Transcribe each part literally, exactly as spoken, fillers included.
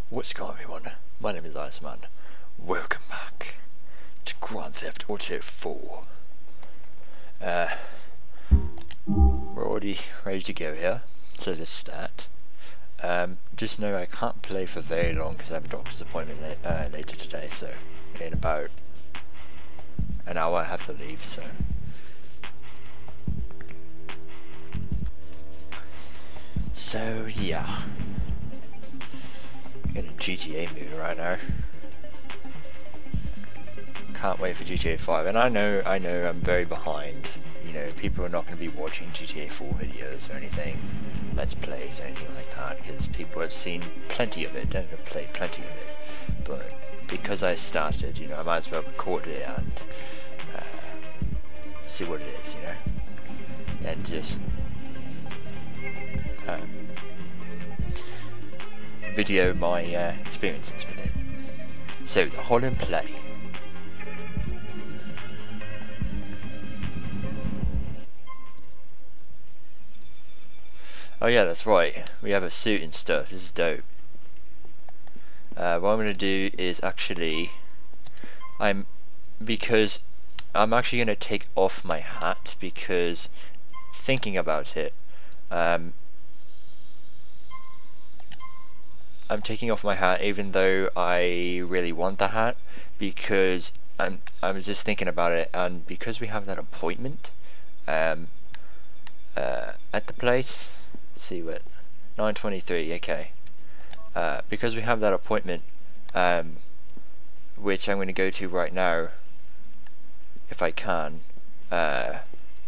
What's going on, everyone? My name is Amon. Welcome back to Grand Theft Auto four. Uh, we're already ready to go here, so let's start. Um, just know I can't play for very long because I have a doctor's appointment la uh, later today, so in about an hour I have to leave, so... So, yeah. I'm in a G T A movie right now. Can't wait for G T A five, and I know, I know I'm very behind. You know, people are not going to be watching G T A four videos or anything, Let's Plays or anything like that, because people have seen plenty of it, don't have played plenty of it. But because I started, you know, I might as well record it and uh, see what it is, you know, and just um, video my uh, experiences with it. So, the whole in play. Oh yeah, that's right. We have a suit and stuff. This is dope. Uh, what I'm going to do is actually, I'm because I'm actually going to take off my hat because thinking about it, um, I'm taking off my hat even though I really want the hat, because I'm I was just thinking about it, and because we have that appointment um, uh, at the place. Let's see what nine twenty-three. Okay, uh, because we have that appointment, um, which I'm going to go to right now, if I can. Uh,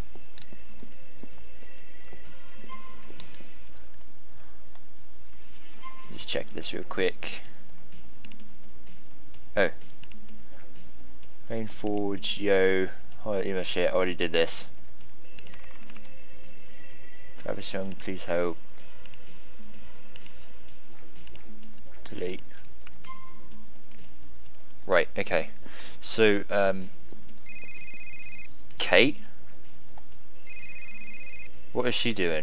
Just check this real quick. Oh. Rainforge, yo. Holy my shit, I already did this. Travis Young, please help. Delete. Right, okay. So, um. Kate? What is she doing?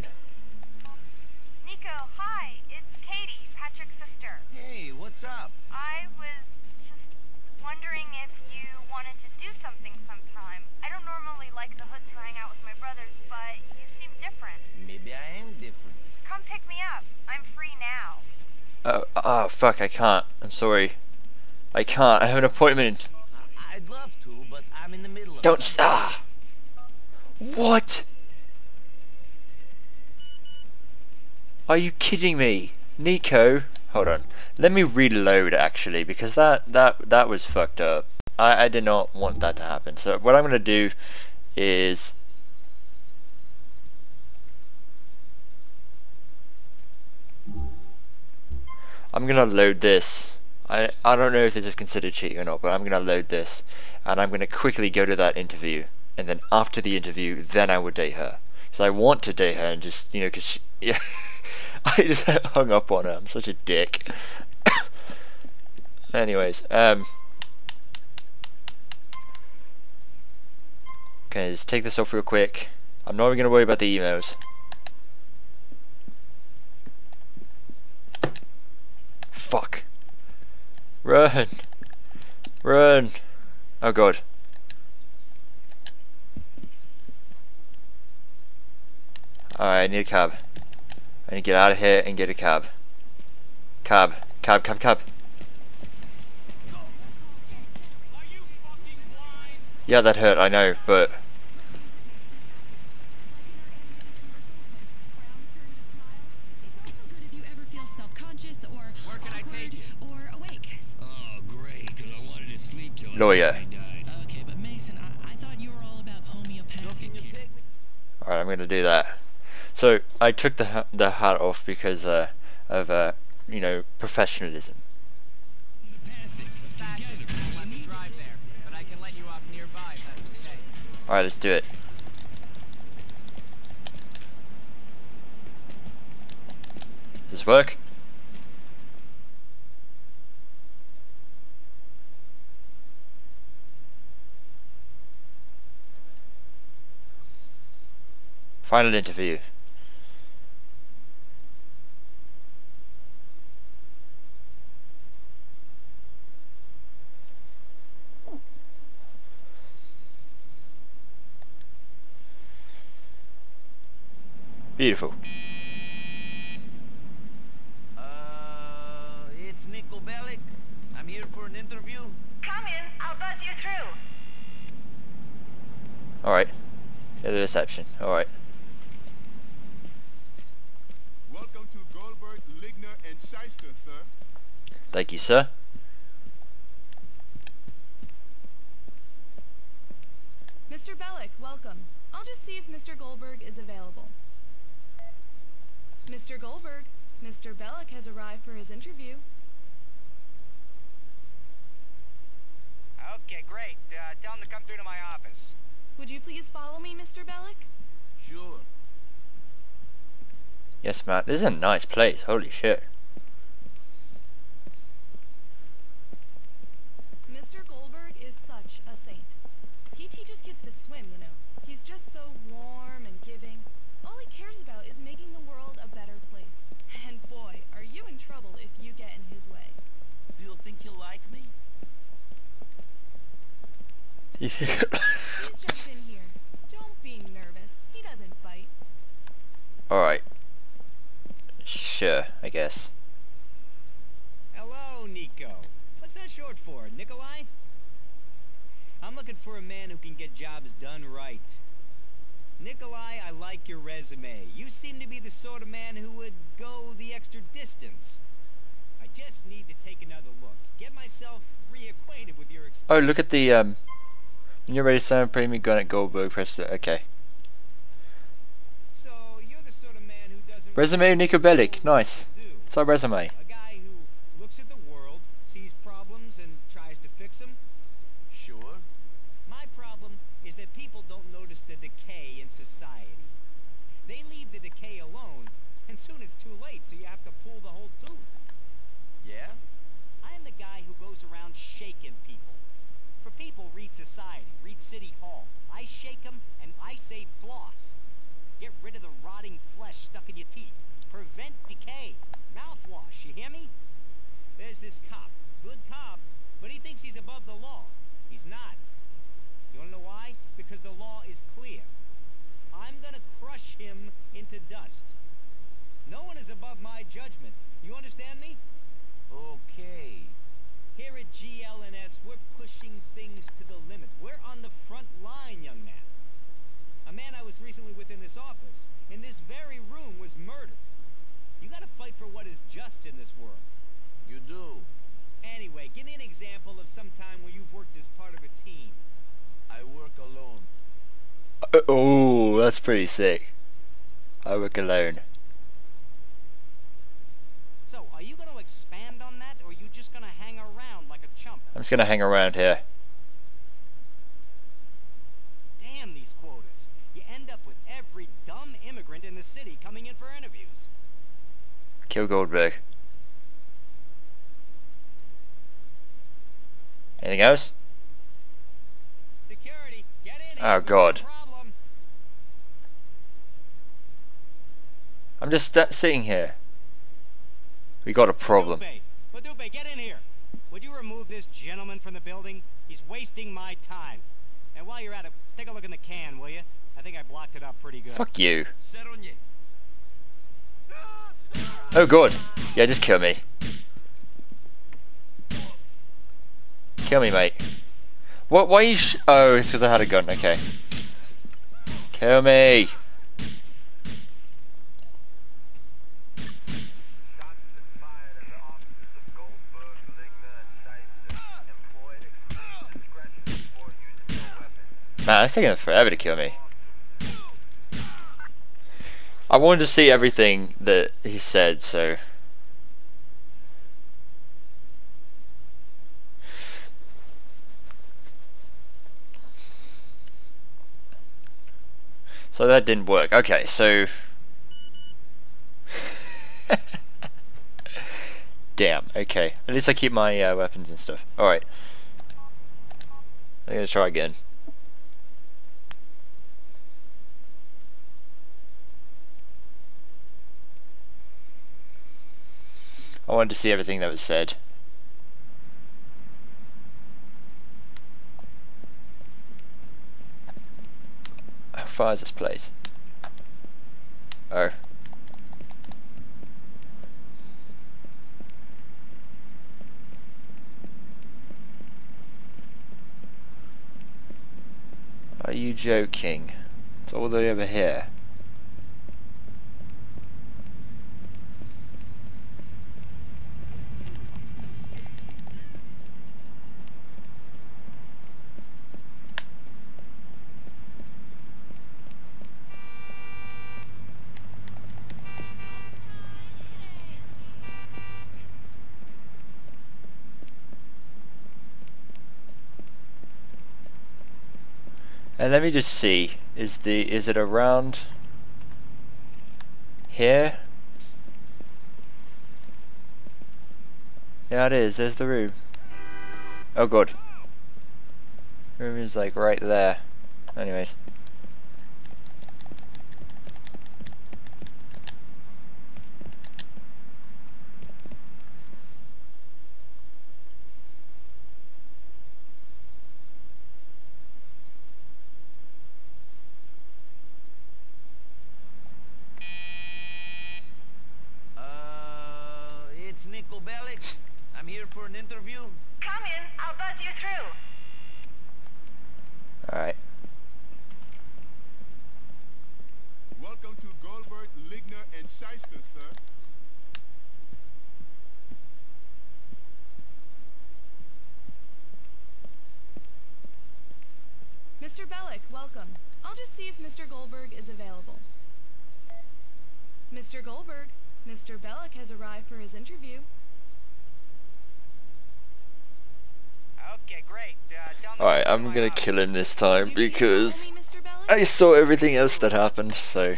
What's up? I was just wondering if you wanted to do something sometime. I don't normally like the hoods who hang out with my brothers, but you seem different. Maybe I am different. Come pick me up. I'm free now. Oh, oh fuck, I can't. I'm sorry. I can't. I have an appointment. I I'd love to, but I'm in the middle of Don't something. ah. What? Are you kidding me? Nico? Hold on. Let me reload actually, because that that that was fucked up. I I did not want that to happen. So what I'm gonna do is I'm gonna load this. I I don't know if this is considered cheating or not, but I'm gonna load this, and I'm gonna quickly go to that interview, and then after the interview, then I would date her, because I want to date her, and just, you know, because yeah, I just hung up on her. I'm such a dick. Anyways, um, okay, just take this off real quick. I'm not even gonna worry about the emails. Fuck. Run. Run. Oh god. Alright, I need a cab. I need to get out of here and get a cab. Cab. Cab, cab, cab. Yeah, that hurt, I know, but... Lawyer. Okay, but Mason, I, I thought you were all about homeopathic. Alright, I'm gonna do that. So, I took the ha the hat off because uh, of, uh, you know, professionalism. Alright, let's do it. Does this work? Final interview. Beautiful. Uh, it's Nico Bellic. I'm here for an interview. Come in, I'll buzz you through. Alright. Yeah, the reception. Alright. Welcome to Goldberg, Ligner, and Shyster, sir. Thank you, sir. Mister Bellic, welcome. I'll just see if Mister Goldberg is available. Mister Goldberg, Mister Bellic has arrived for his interview. Okay, great. Uh, tell him to come through to my office. Would you please follow me, Mister Bellic? Sure. Yes, Matt. This is a nice place. Holy shit. Mister Goldberg is such a saint. He teaches kids to swim, you know. He's just so warm and giving. All he cares about is making the world a better place. And boy, are you in trouble if you get in his way. Do you think he'll like me? He's just in here. Don't be nervous. He doesn't bite. Alright. Sure, I guess. Hello, Nico. What's that short for, Nikolai? I'm looking for a man who can get jobs done right. Nikolai, I like your resume. You seem to be the sort of man who would go the extra distance. I just need to take another look. Get myself reacquainted with your experience. Oh, look at the, um... when you're ready to sound premium gun at Goldberg, press the... Okay. So, you're the sort of man who doesn't... Resume of Nico Bellic. Nice. do. It's our resume. A guy who looks at the world, sees problems, and tries to fix them. Sure. My problem is that people don't notice the decay in society. They leave the decay alone, and soon it's too late, so you have to pull the whole tooth. Yeah? I am the guy who goes around shaking people. For people, read Society, read City Hall. I shake them, and I say floss. Get rid of the rotting flesh stuck in your teeth. Prevent decay. Mouthwash, you hear me? There's this cop. Good cop, but he thinks he's above the law. He's not. You wanna know why? Because the law is clear. I'm gonna crush him into dust. No one is above my judgment. You understand me? Okay. Here at G L N S, we're pushing things to the limit. We're on the front line, young man. A man I was recently within this office, in this very room, was murdered. You gotta fight for what is just in this world. You do. Anyway, give me an example of some time where you've worked as part of a team. I work alone. Uh, oh, that's pretty sick. I work alone. So, are you gonna expand on that, or are you just gonna hang around like a chump? I'm just gonna hang around here. Damn these quotas. You end up with every dumb immigrant in the city coming in for interviews. Kill Goldberg. Anything else? Security, get in here. Oh, We've got a God. problem. I'm just st sitting here. We got a problem. Badupe, Badupe, get in here. Would you remove this gentleman from the building? He's wasting my time. And while you're at it, take a look in the can, will you? I think I blocked it up pretty good. Fuck you. Seronye. Oh god. Yeah, just kill me. Kill me, mate. What? Why you sh- Oh, it's because I had a gun. Okay. Kill me. Man, it's taking forever to kill me. I wanted to see everything that he said, so... So that didn't work. Okay, so... Damn, okay. At least I keep my uh, weapons and stuff. Alright. I'm gonna try again. I wanted to see everything that was said. How far is this place? Oh. Are you joking? It's all the way over here. And let me just see, is the is it around here? Yeah, it is. There's the room. Oh god. Room is like right there. Anyways. I'm here for an interview. Come in, I'll buzz you through. Alright. Welcome to Goldberg, Ligner, and Shyster, sir. Mister Bellick, welcome. I'll just see if Mister Goldberg is available. Mister Goldberg, Mister Bellick has arrived for his interview. Okay, great. Uh, tell me Alright, what's I'm going gonna on. kill him this time Would you please because follow me, Mister Bellick? I saw everything else that happened, so...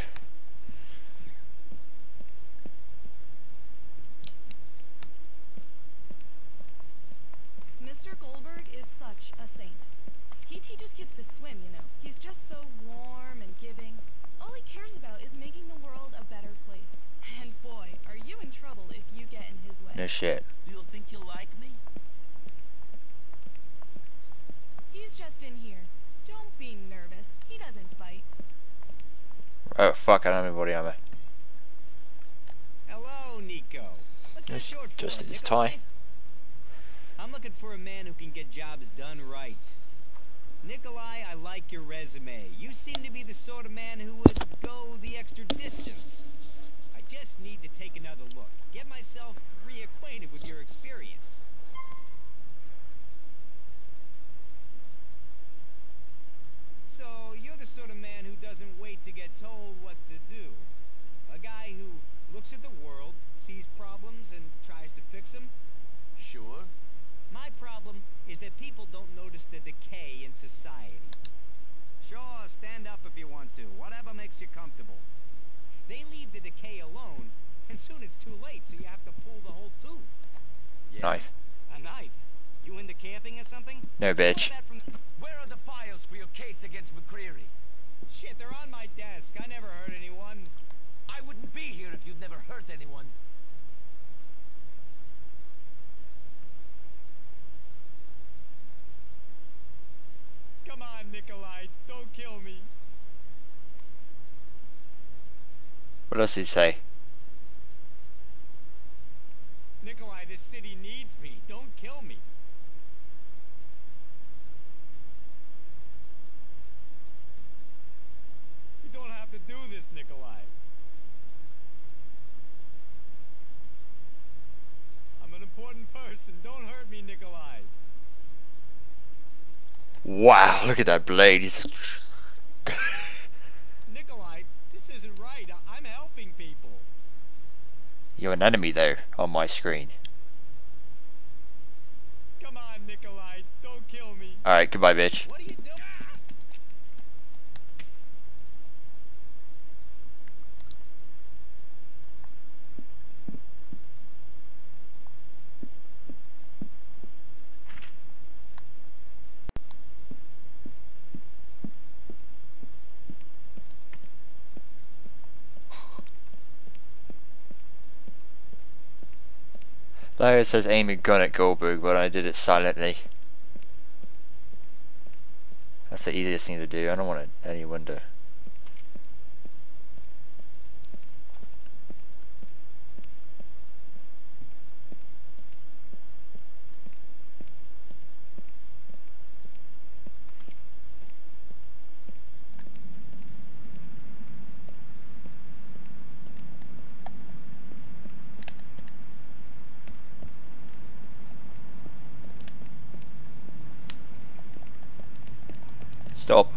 Mister Goldberg is such a saint. He teaches kids to swim, you know. He's just so warm and giving. All he cares about is making the world a better place. And boy, are you in trouble if you get in his way. No shit. Do you think you'll like me? He's just in here. Don't be nervous. He doesn't bite. Oh fuck, I don't have any body armor. Hello, Nico. What's that It's short for? just his Nikolai? tie. I'm looking for a man who can get jobs done right. Nikolai, I like your resume. You seem to be the sort of man who would go the extra distance. I just need to take another look. Get myself reacquainted with your experience. So, you're the sort of man who doesn't wait to get told what to do. A guy who looks at the world, sees problems, and tries to fix them. Sure. My problem is that people don't notice the decay in society. Sure, stand up if you want to. Whatever makes you comfortable. They leave the decay alone, and soon it's too late, so you have to pull the whole tooth. Yeah. Knife. A knife? You into camping or something? No bitch. That from... Where are the files for your case against McCreary? Shit, they're on my desk. I never hurt anyone. I wouldn't be here if you'd never hurt anyone. Come on, Nikolai. Don't kill me. What else did he say? Nikolai, this city needs me. Don't kill me. You don't have to do this, Nikolai. I'm an important person. Don't hurt me, Nikolai. Wow, look at that blade. He's... Nikolai, this isn't right. I I'm helping people. You're an enemy though, on my screen. Come on, Nikolai. Don't kill me. Alright, goodbye bitch. What are you doing? There it says aim a gun at Goldberg, but I did it silently. That's the easiest thing to do. I don't want anyone to Stop.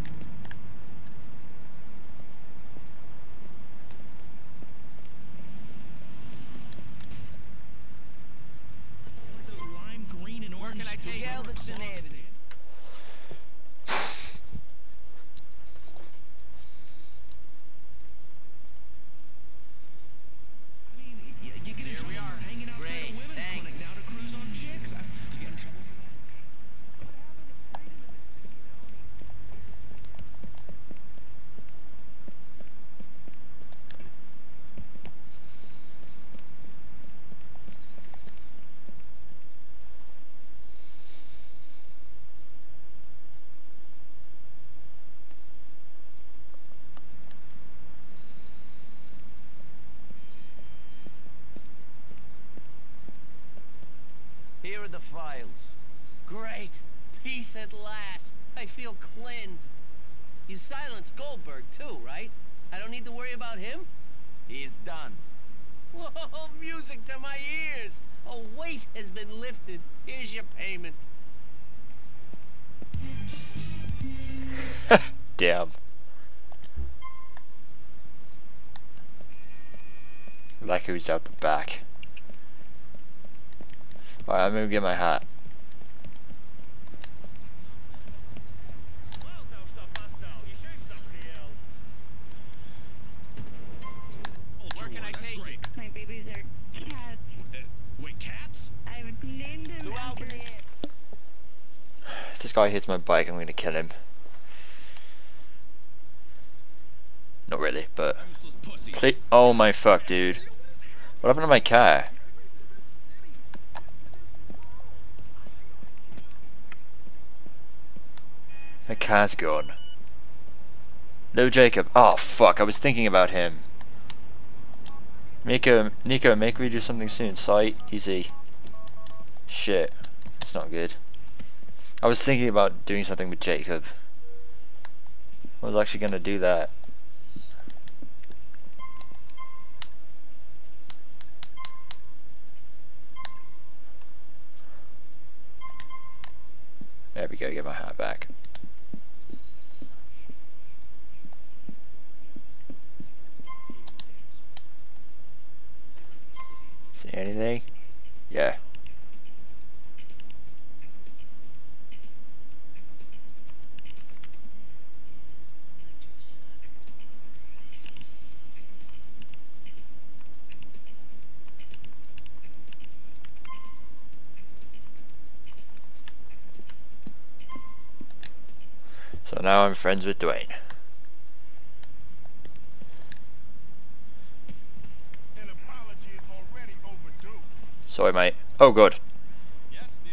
Those lime green and orange. Can I take Galveston Avenue? I mean, you, you get in Here trouble we for are. hanging outside Great, a women's thanks. clinic now to cruise on chicks. I, you get in trouble for that? What happened to freedom in this city, you know? I mean, Here are the files. Great. Peace at last. I feel cleansed. You silenced Goldberg too, right? I don't need to worry about him? He's done. Whoa, music to my ears. A weight has been lifted. Here's your payment. Damn. Like who's out the back. Alright, I'm gonna get my hat. Where can I take you? My babies are cats. uh, wait, cats? I would name them Go out after with it. If this guy hits my bike, I'm gonna kill him. Not really, but... Useless pussy. Ple- oh my fuck, dude. What happened to my car? My car's gone. No, Jacob. Oh fuck, I was thinking about him. Nico, Nico, make me do something soon. Sight, easy. Shit, that's not good. I was thinking about doing something with Jacob. I was actually gonna do that. There we go, get my hat back. See anything? Yeah. So now I'm friends with Dwayne. An apology is already overdue. Sorry, mate. Oh, good. Yes, dear.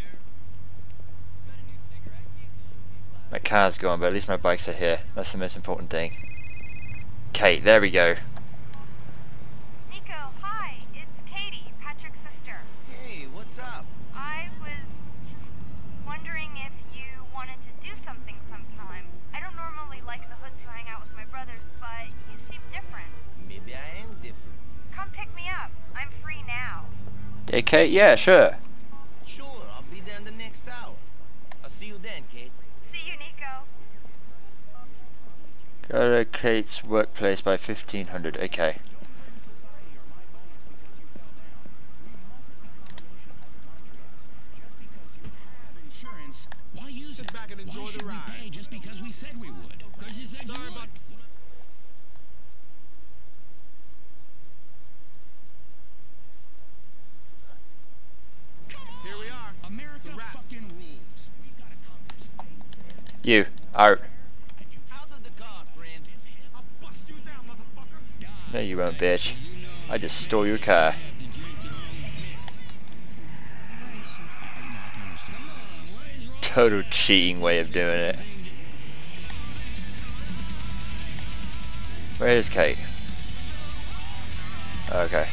My car's gone, but at least my bikes are here. That's the most important thing. Kate, there we go. Nico, hi. It's Katie, Patrick's sister. Hey, what's up? I was just wondering if you wanted to do something sometime. I don't normally like the hoods who hang out with my brothers, but you seem different. Maybe I am different. Come pick me up. I'm free now. Hey, Kate? Yeah, sure. Sure, I'll be there in the next hour. I'll see you then, Kate. See you, Nico. Go to Kate's workplace by fifteen hundred. Okay. Insurance. Why use Sit it? back and enjoy Why the should we ride. pay just because we said we would? Because you said Sorry you would. about the... Here we are. America It's a wrap. fucking rules. We've got to accomplish. You. Out. Out of the car, friend. I'll bust you down, motherfucker. No, you won't, bitch. I just stole your car. Total cheating way of doing it. Where is Kate? Okay.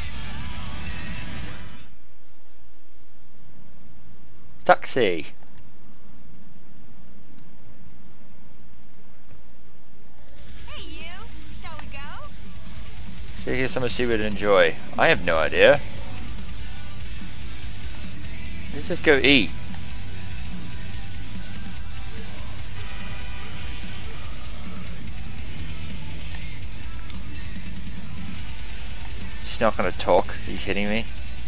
Taxi. Hey, you. Shall we go? So here's something she would enjoy. I have no idea. Let's just go eat. not gonna talk. Are you kidding me?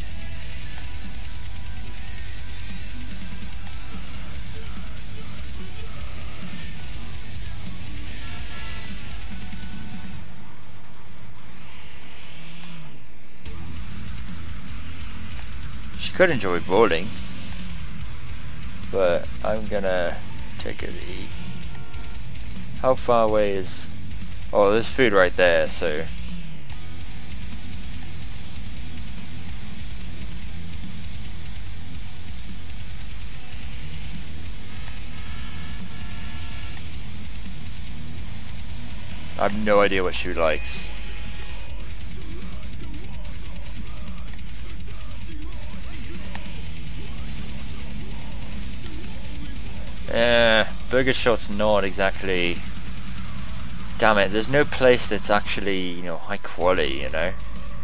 She could enjoy bowling, but I'm gonna take a eat. How far away is... Oh, there's food right there, so... I have no idea what she likes. Eh, Burger Shot's not exactly... Damn it, there's no place that's actually, you know, high quality, you know?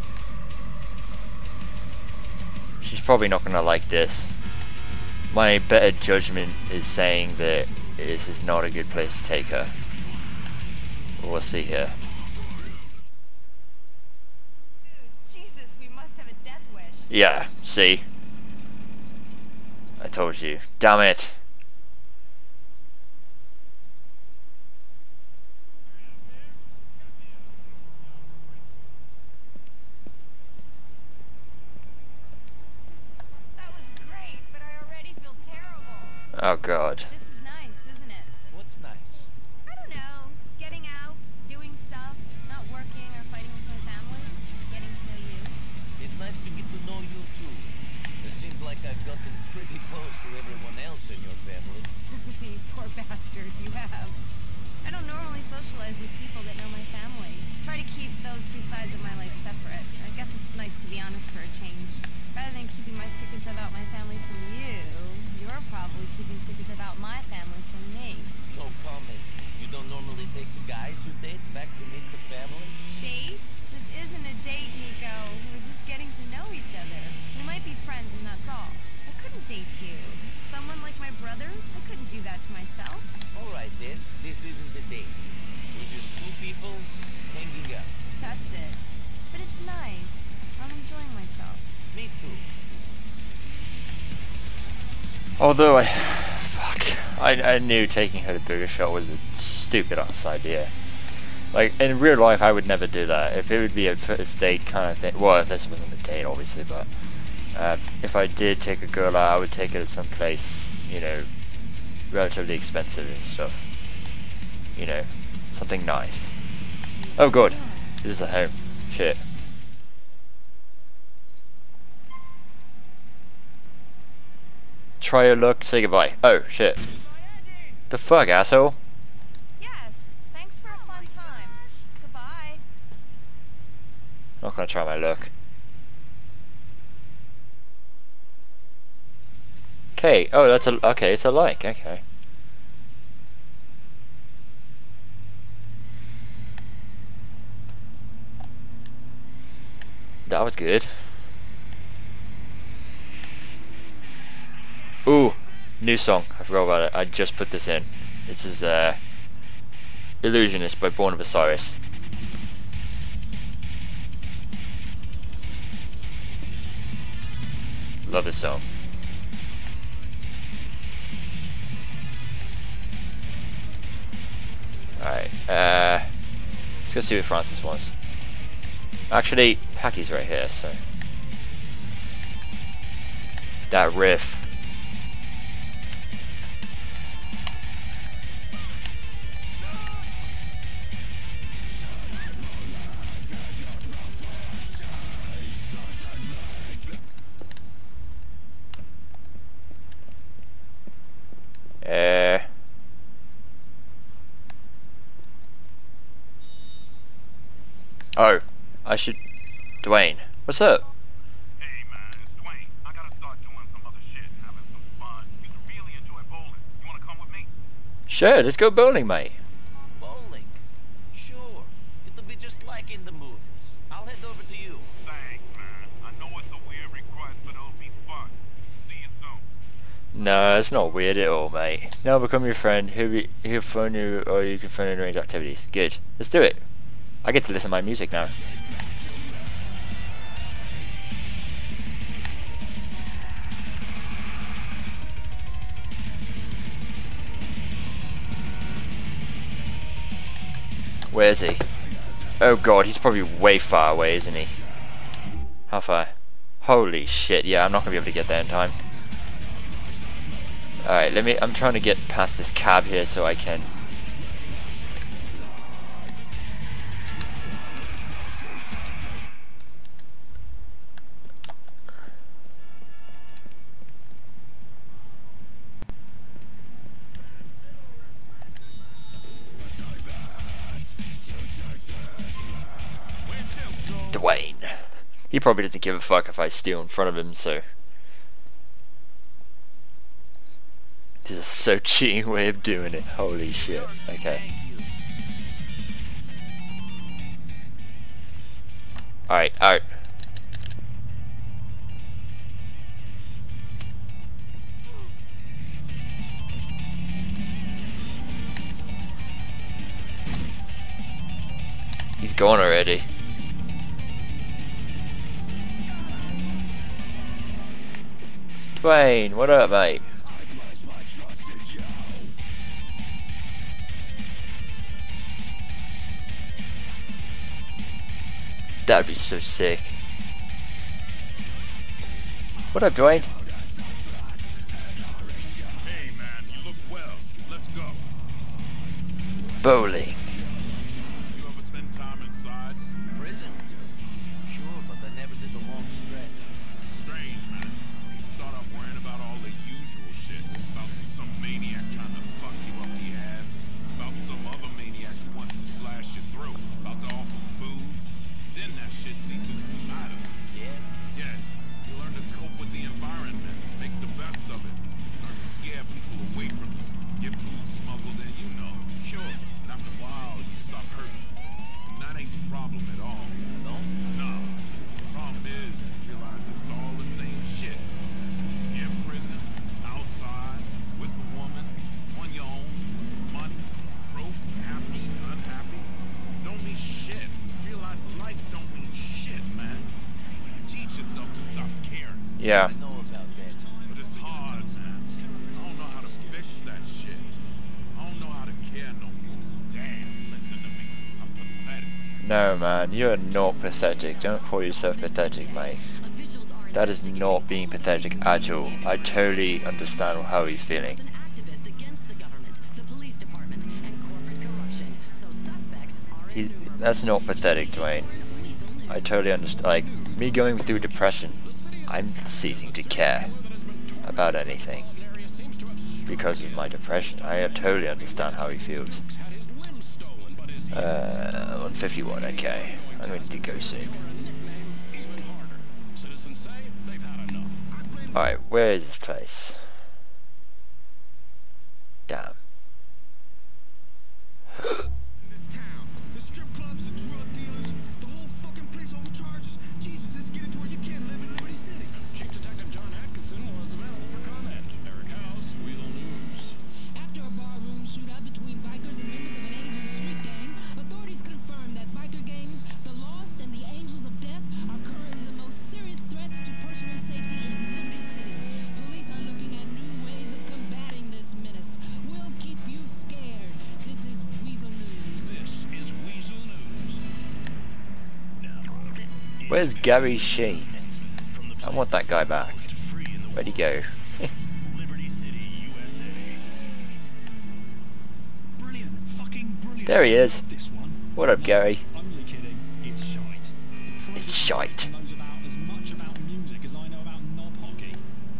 She's probably not gonna like this. My better judgment is saying that this is not a good place to take her. We'll see here. Dude, Jesus, we must have a death wish. Yeah, see? I told you. Damn it! That was great, but I already feel terrible. Oh god. This is nice, isn't it? What's nice? I don't know. Getting out, doing stuff, not working or fighting with my family, getting to know you. It's nice to get to know you too. It seems like I've gotten pretty close to everyone else in your family. You poor bastard, you have. I don't normally socialize with people that know my family. Try to keep those two sides of my life separate. I guess it's nice to be honest for a change. Rather than keeping my secrets about my family from you, you're probably keeping secrets about my family from me. No comment. You don't normally take the guys you date back to meet the family? Date? This isn't a date, Nico. We're just getting to know each other. We might be friends and that's all. I couldn't date you. Someone like my brothers? I couldn't do that to myself. Alright then, this isn't a date. We're just two people hanging out. That's it. But it's nice. I'm enjoying myself. Me too. Although I... Fuck. I, I knew taking her to Burger Shot was a stupid ass idea. Like, in real life I would never do that. If it would be a first date kind of thing... Well, if this wasn't a date, obviously, but... Uh, if I did take a girl out, I would take her to some place, you know, relatively expensive and stuff. You know, something nice. Oh god, this is the home. Shit. Try your luck, say goodbye. Oh, shit. The fuck, asshole? Yes. Thanks for a fun time. Goodbye. Not gonna try my luck. Okay, oh, that's a... Okay, it's a like, okay. That was good. Ooh, new song. I forgot about it. I just put this in. This is uh, Illusionist by Born of Osiris. Love this song. Alright, uh, let's go see what Francis wants. Actually, Packy's right here, so... That riff. Uh... Oh, I should... Dwayne, what's up? Hey man, it's Dwayne. I gotta start doing some other shit, having some fun. Used to really enjoy bowling. You wanna come with me? Sure, let's go bowling, mate. Bowling? Sure. It'll be just like in the movies. I'll head over to you. Thanks, man. I know it's a weird request, but it'll be fun. See you soon. No, it's not weird at all, mate. Now become your friend. He'll be he'll phone you, or you can phone and arrange activities. Good. Let's do it. I get to listen to my music now. Where is he? Oh god, he's probably way far away, isn't he? How far? Holy shit, yeah, I'm not gonna be able to get there in time. Alright, let me, I'm trying to get past this cab here so I can... Dwayne. He probably doesn't give a fuck if I steal in front of him, so... This is so cheating way of doing it. Holy shit. Okay. Alright, alright. He's gone already. Dwayne, what up, mate? That'd be so sick. What up, Dwayne? Hey man, you look well. Let's go. Bowling. You ever spend time inside? Prison? Sure, but I never did the long stretch. Strange, man. Start off worrying about all the usual shit. About some maniac trying to fuck you up the ass. About some other maniac who wants to slash your throat. About the awful food. Then that shit ceases to matter. Yeah? Yeah. You learn to cope with the environment. Make the best of it. Learn to scare people away from you. Get food smuggled in, you know. Sure. And after a while, you stop hurting. And that ain't the problem at all. No? No. The problem is, you realize it's all the same shit. In prison, outside, with the woman, on your own, money, broke, happy, unhappy. Don't mean shit. Realize life don't mean shit, man. Teach yourself to stop caring. Yeah. I know about that. But it's hard, man. I don't know how to fix that shit. I don't know how to care no more. Damn, listen to me. I'm pathetic. No, man, you're not pathetic. Don't call yourself pathetic, mate. That is not being pathetic at all. I totally understand how he's feeling. An activist against the government, the police department, and corporate corruption. So suspects are He, innumerable. that's not pathetic, Dwayne. I totally understand. Like, me going through depression, I'm ceasing to care about anything because of my depression. I totally understand how he feels. Uh, one fifty-one, okay. I'm going to go soon. Alright, where is this place? Damn. This town, the strip clubs, the drug dealers, the whole fucking place overcharges. Jesus, it's getting to where you can't live in Liberty City. Chief Detective John Atkinson was available for comment. Eric House, Weasel News. After a barroom shootout between bikers and members of an Asian street gang, authorities confirm that biker gangs, the Lost and the Angels of Death, are currently the most serious threats to personal safety in Liberty City. Police are looking at new ways of combating this menace. We'll keep you scared. This is Weasel News. This is Weasel News. Now, Where's Gary Sheen? I want that guy back. Where'd he go? Liberty City, U S A. Brilliant, fucking brilliant. There he is. This one. What up, Gary? Only kidding, it's shite. It's shite. Knows about as much about music as I know about knob hockey.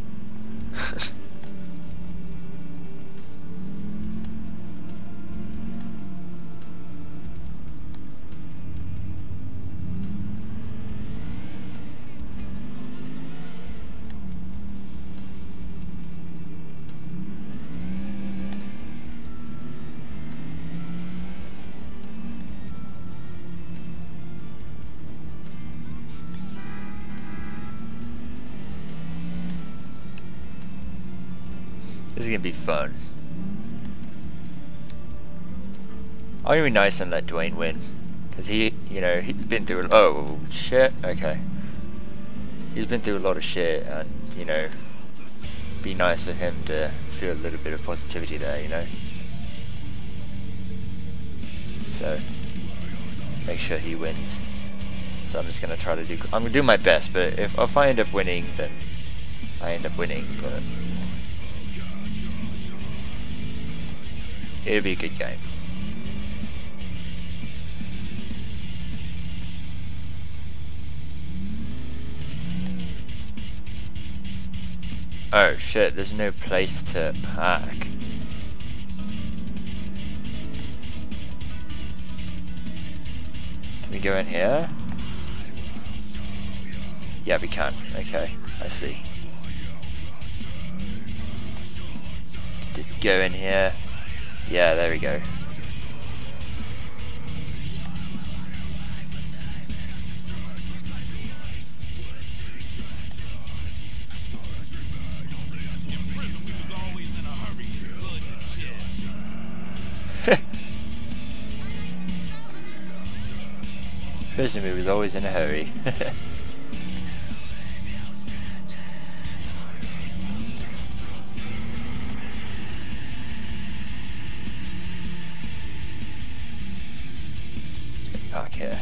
This is gonna be fun. I'm gonna be nice and let Dwayne win. Because he, you know, he's been through a oh shit, okay. He's been through a lot of shit and, you know, be nice for him to feel a little bit of positivity there, you know. So, make sure he wins. So I'm just gonna try to do. I'm gonna do my best, but if if I end up winning, then I end up winning. But it'll be a good game. Oh shit, there's no place to park. Can we go in here? Yeah, we can. Okay, I see. Just go in here. Yeah, there we go. Prison we was always in a hurry. Park here.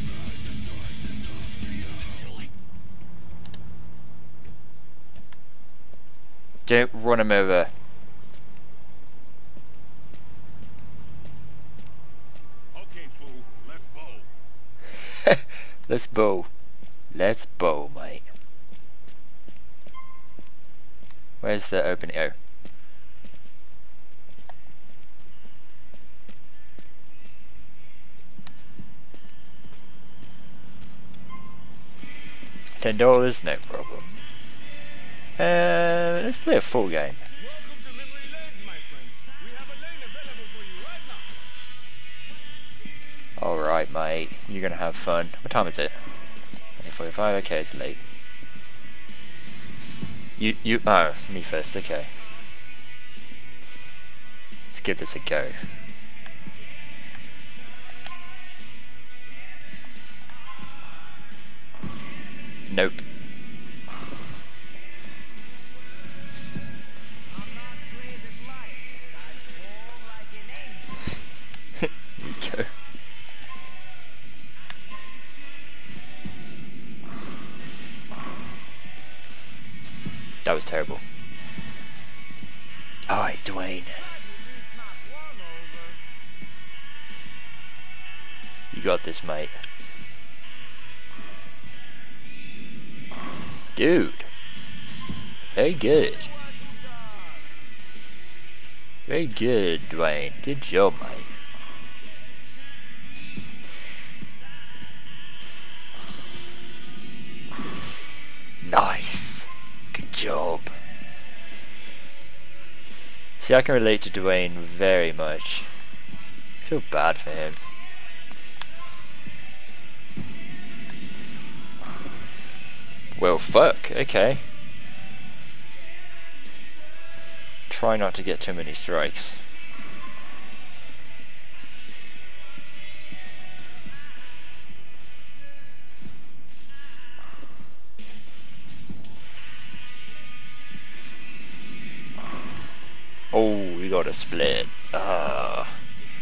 Don't run him over. Let's bow. Let's bow, mate. Where's the open air? Ten dollars, no problem. Uh, let's play a full game. Welcome to Memory Lanes, my friends. We have a lane available for you right now. Alright, mate. You're gonna have fun. What time is it? eight forty-five, okay, it's late. You, you, oh, me first, okay. Let's give this a go. Nope. Nico. That was terrible. Alright, Dwayne. You got this, mate. Dude. Very good. Very good, Dwayne. Good job, mate. Nice. Good job. See, I can relate to Dwayne very much. I feel bad for him. Well, fuck. Okay. Try not to get too many strikes. Oh, we got a split. Ah.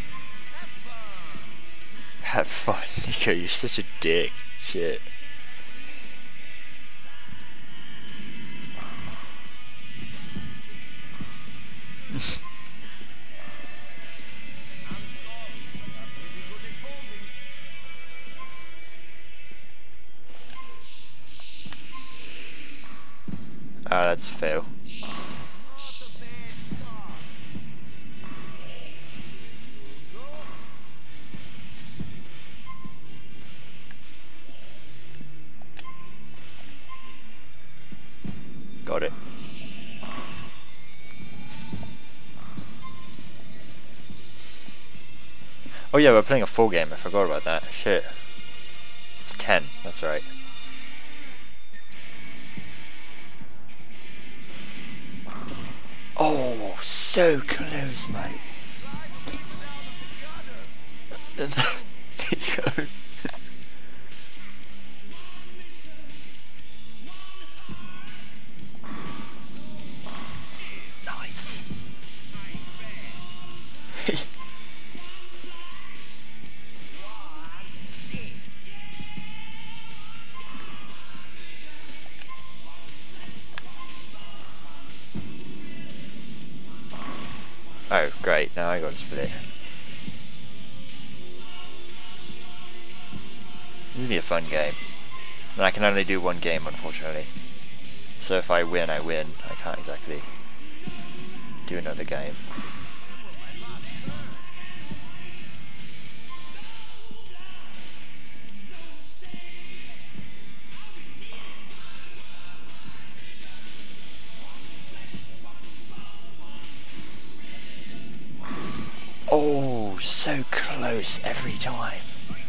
Have fun, Nico. You're such a dick. Shit. Ah, that's a fail. Got it. Oh yeah, we're playing a full game, I forgot about that. Shit. It's ten, that's right. Oh, so close, mate. Nice. Oh, great, now I gotta split it. This will be a fun game. And I can only do one game, unfortunately. So if I win, I win. I can't exactly do another game. Oh, so close every time.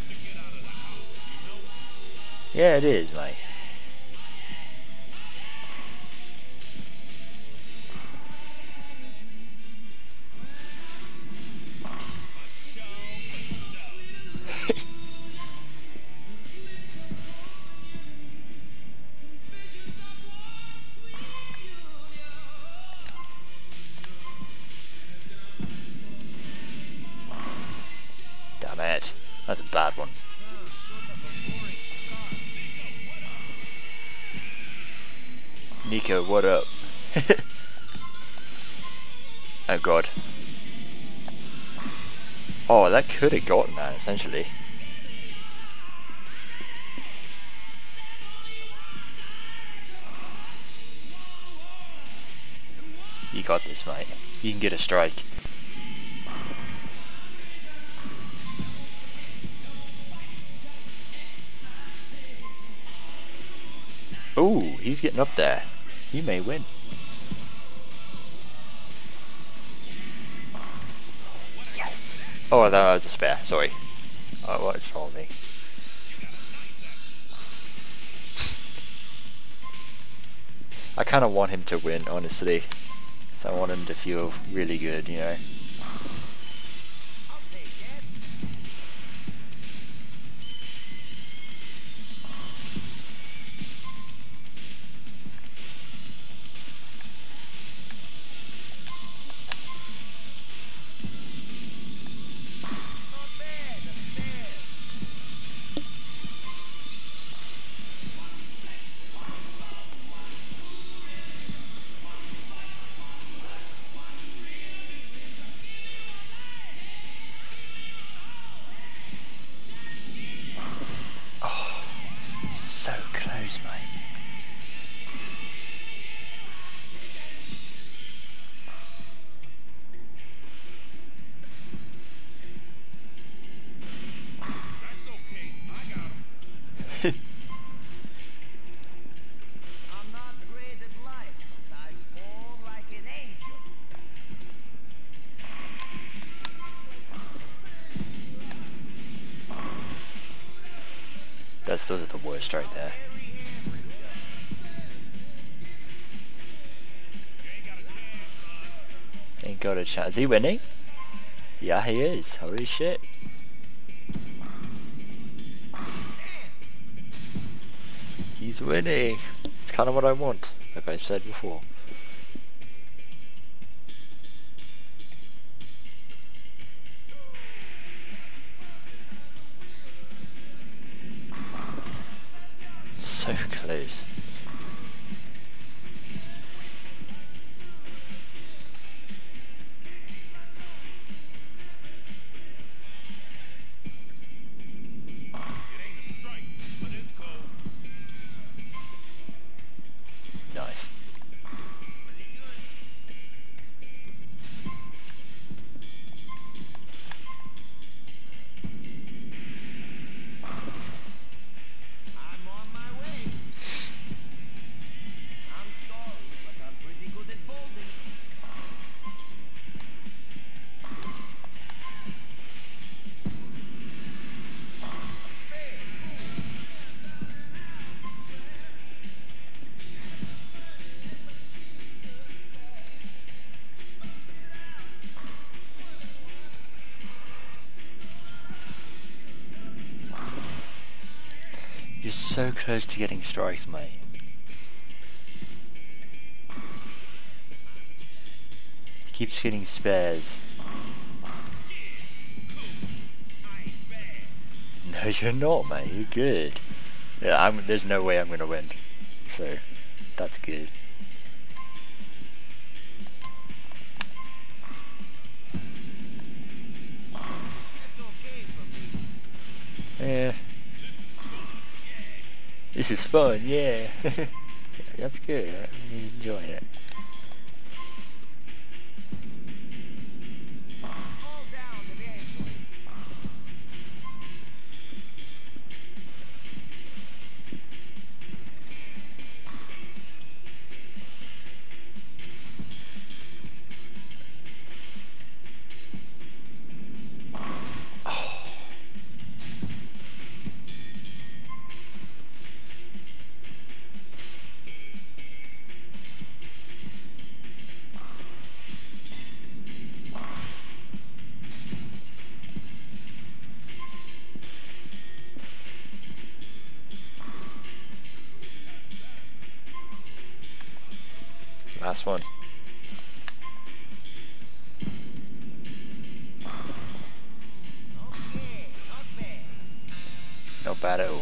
Yeah, it is, mate. Damn it. That's a bad one. Nico, what up? Oh god. Oh, that could have gotten that, essentially. You got this, mate. You can get a strike. Ooh, he's getting up there. He may win. Yes! Oh, that was a spare, sorry. Oh, what is wrong with me? I kind of want him to win, honestly. So I want him to feel really good, you know. So close, mate. That's okay. I got him. I'm not great at life, but I fall like an angel. That's, those are the worst right there. Ain't got a chance. Is he winning? Yeah, he is. Holy shit. He's winning. It's kind of what I want, like I said before. So close. Nice. I'm on my way. I'm sorry, but I'm pretty good at bowling. You're so close to getting strikes, mate. He keeps getting spares. No, you're not, mate. You're good. Yeah, I'm, there's no way I'm gonna win. So, that's good. this is fun, yeah. That's good. He's enjoying it. Fall down eventually. Last one. Okay, not bad. Not bad at all.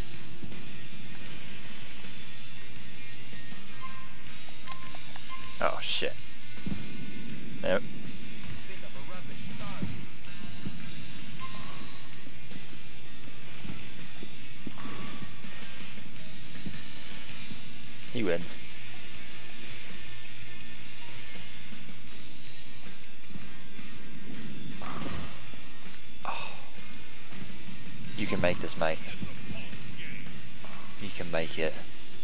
Oh shit. Nope. Bit of a rubbish start. He wins. You can make this, mate. You can make it.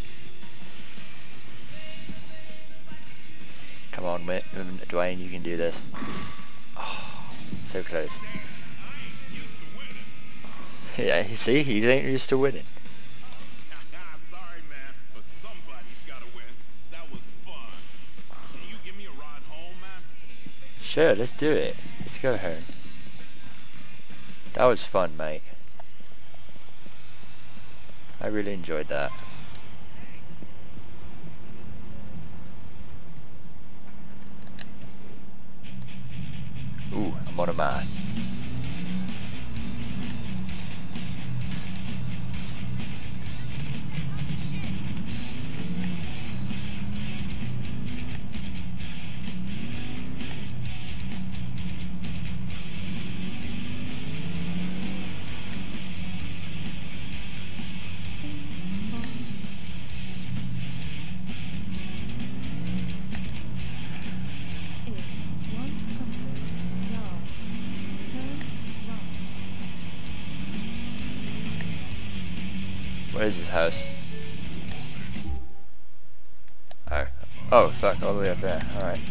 Come on, Dwayne, you can do this. Oh, so close. Yeah, see, he ain't used to winning. Sorry, man, but somebody's gotta win. That was fun. Can you give me a ride home, man? Sure, let's do it. Let's go home. That was fun, mate. I really enjoyed that. Ooh, I'm on Amarth. Where is his house? Oh. Oh, fuck, all the way up there. Alright.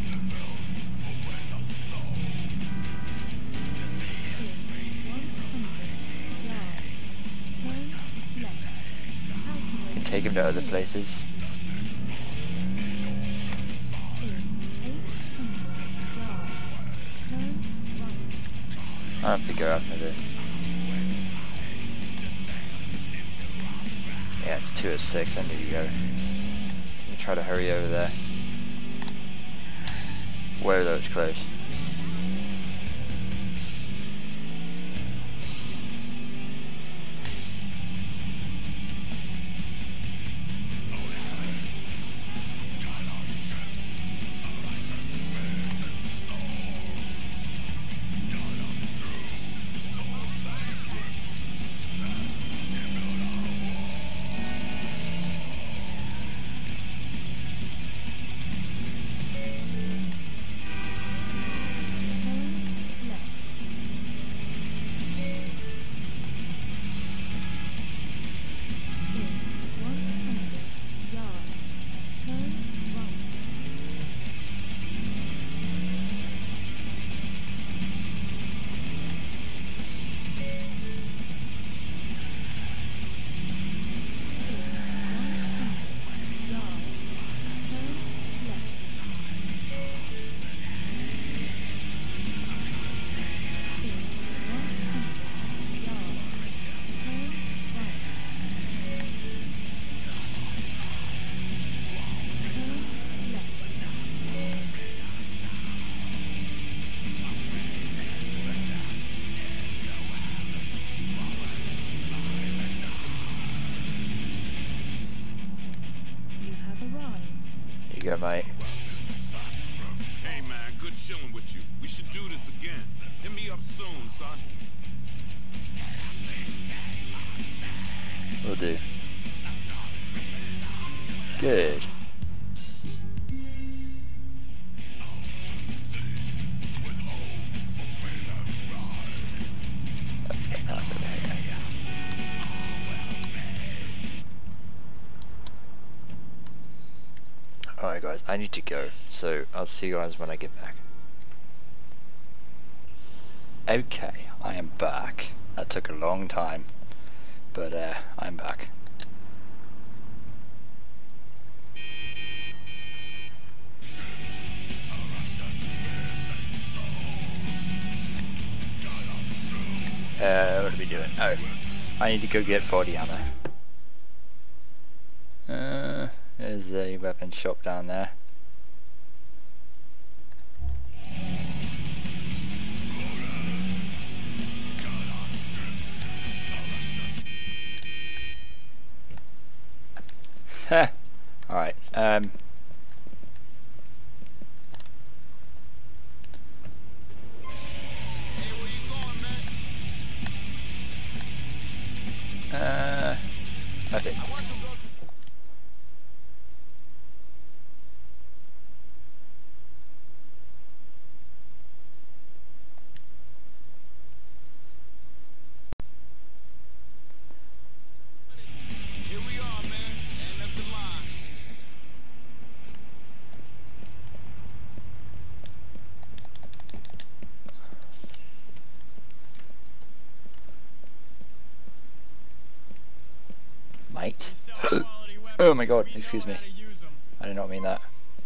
Can take him to other places. I have to go after this. Yeah, it's two oh six, I need to go. So I'm gonna try to hurry over there. Where though, it's close. Go, mate. Hey, man, good chilling with you. We should do this again. Hit me up soon, son. Will do. Good. Let's get out of here. Alright guys, I need to go, so I'll see you guys when I get back. Okay, I am back. That took a long time, but uh, I'm back. Uh, what are we doing? Oh, I need to go get body armor. Uh, there's a weapon shop down there. Heh. Alright, um... Uh, weapons. Here we are, man. End up the line. Mate. Oh my god, excuse me. I did not mean that.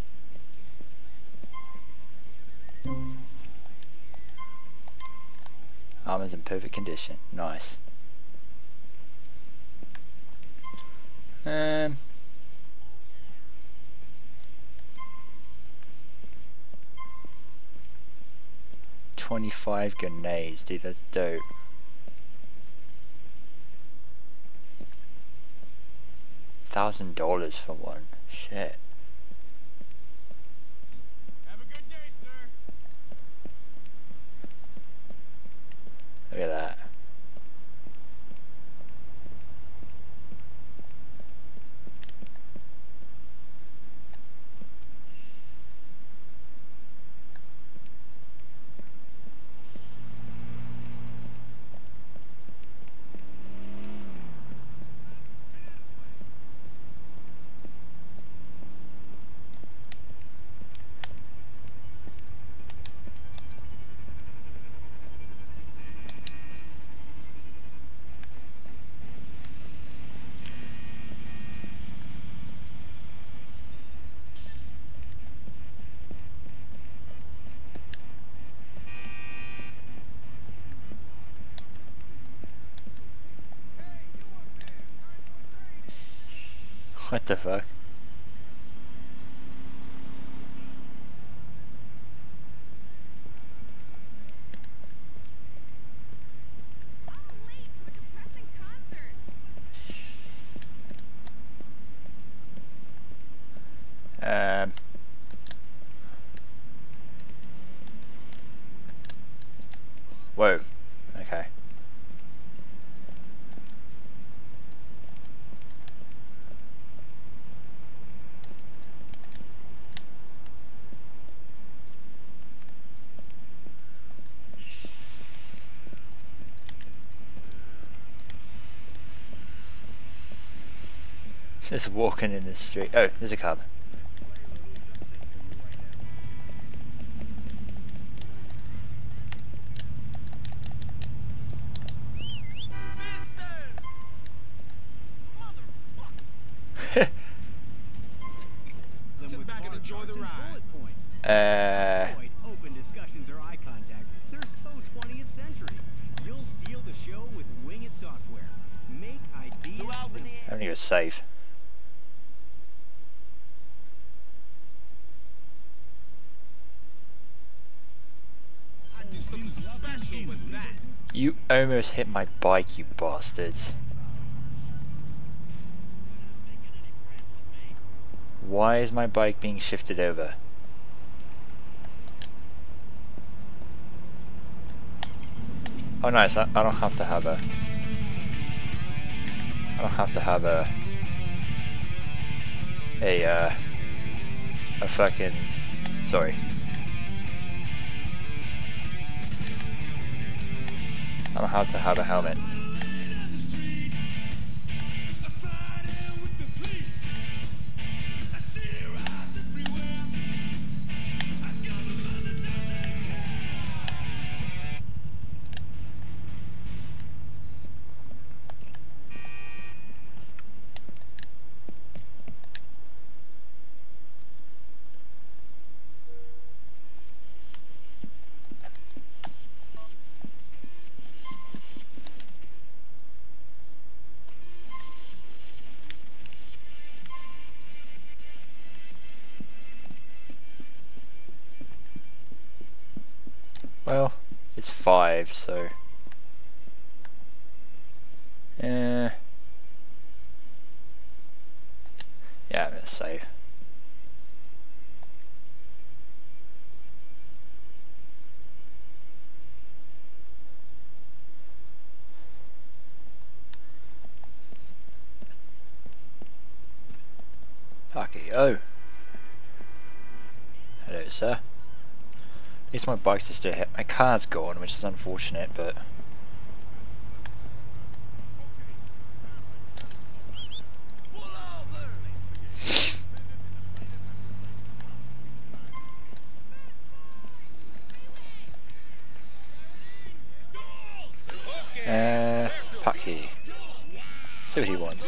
Armor's in perfect condition. Nice. Um... twenty-five grenades, dude, that's dope. Thousand dollars for one. Shit. Have a good day, sir. Look at that. What the fuck? Um... Whoa. Okay. Just walking in the street. Oh, there's a cab. Sit back and enjoy the ride. Uh... Open discussions or eye contact. They're so twentieth century. You'll steal the show with Wing It software. Make ideas simple. I don't think it was safe. I do something special with that. You almost hit my bike, you bastards. Why is my bike being shifted over? Oh nice, I, I don't have to have a... I don't have to have a... a uh, a fucking sorry. I don't have to have a helmet. Well, it's five, so uh, yeah, I'm gonna save. Okay, oh, hello, sir. At least my bike's still hit. My car's gone, which is unfortunate, but uh, Paki. See what he wants.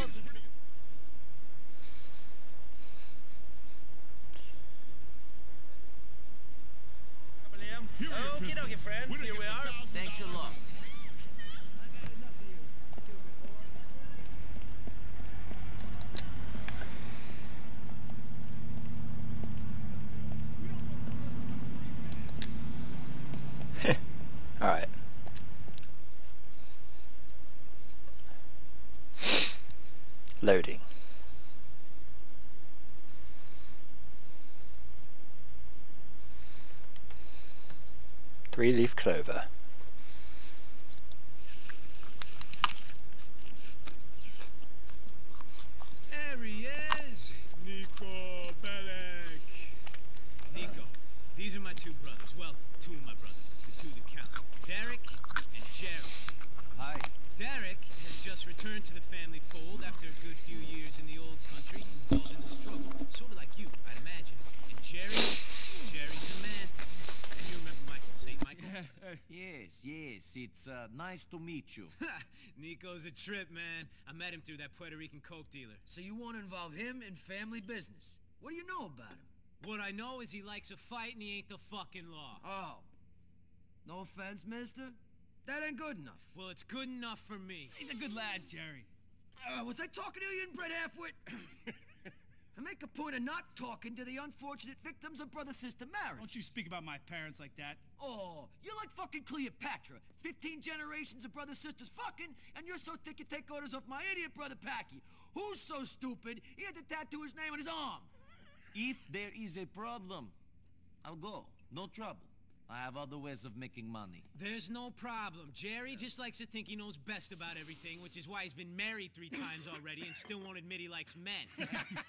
Okie dokie, friend. Here we are. Thanks a lot. Alright. Loading. Three-leaf clover. There he is! Nico Bellic! Nico, these are my two brothers. Well, two of my brothers. The two that count. Derek and Jerry. Hi. Derek has just returned to the family fold after a good few years in the old country, involved in the struggle. Sort of like you, I'd imagine. And Jerry, Jerry's the man. And you remember Michael, Saint Michael? Yes, yes. It's uh, nice to meet you. Nico's a trip, man. I met him through that Puerto Rican coke dealer. So you want to involve him in family business? What do you know about him? What I know is he likes a fight and he ain't the fucking law. Oh. No offense, mister. That ain't good enough. Well, it's good enough for me. He's a good lad, Jerry. Uh, was I talking to you, inbred halfwit? I make a point of not talking to the unfortunate victims of brother-sister marriage. Don't you speak about my parents like that. Oh, you're like fucking Cleopatra. Fifteen generations of brother-sisters fucking, and you're so thick you take orders off my idiot brother Packy. Who's so stupid he had to tattoo his name on his arm? If there is a problem, I'll go. No trouble. I have other ways of making money. There's no problem. Jerry just likes to think he knows best about everything, which is why he's been married three times already and still won't admit he likes men.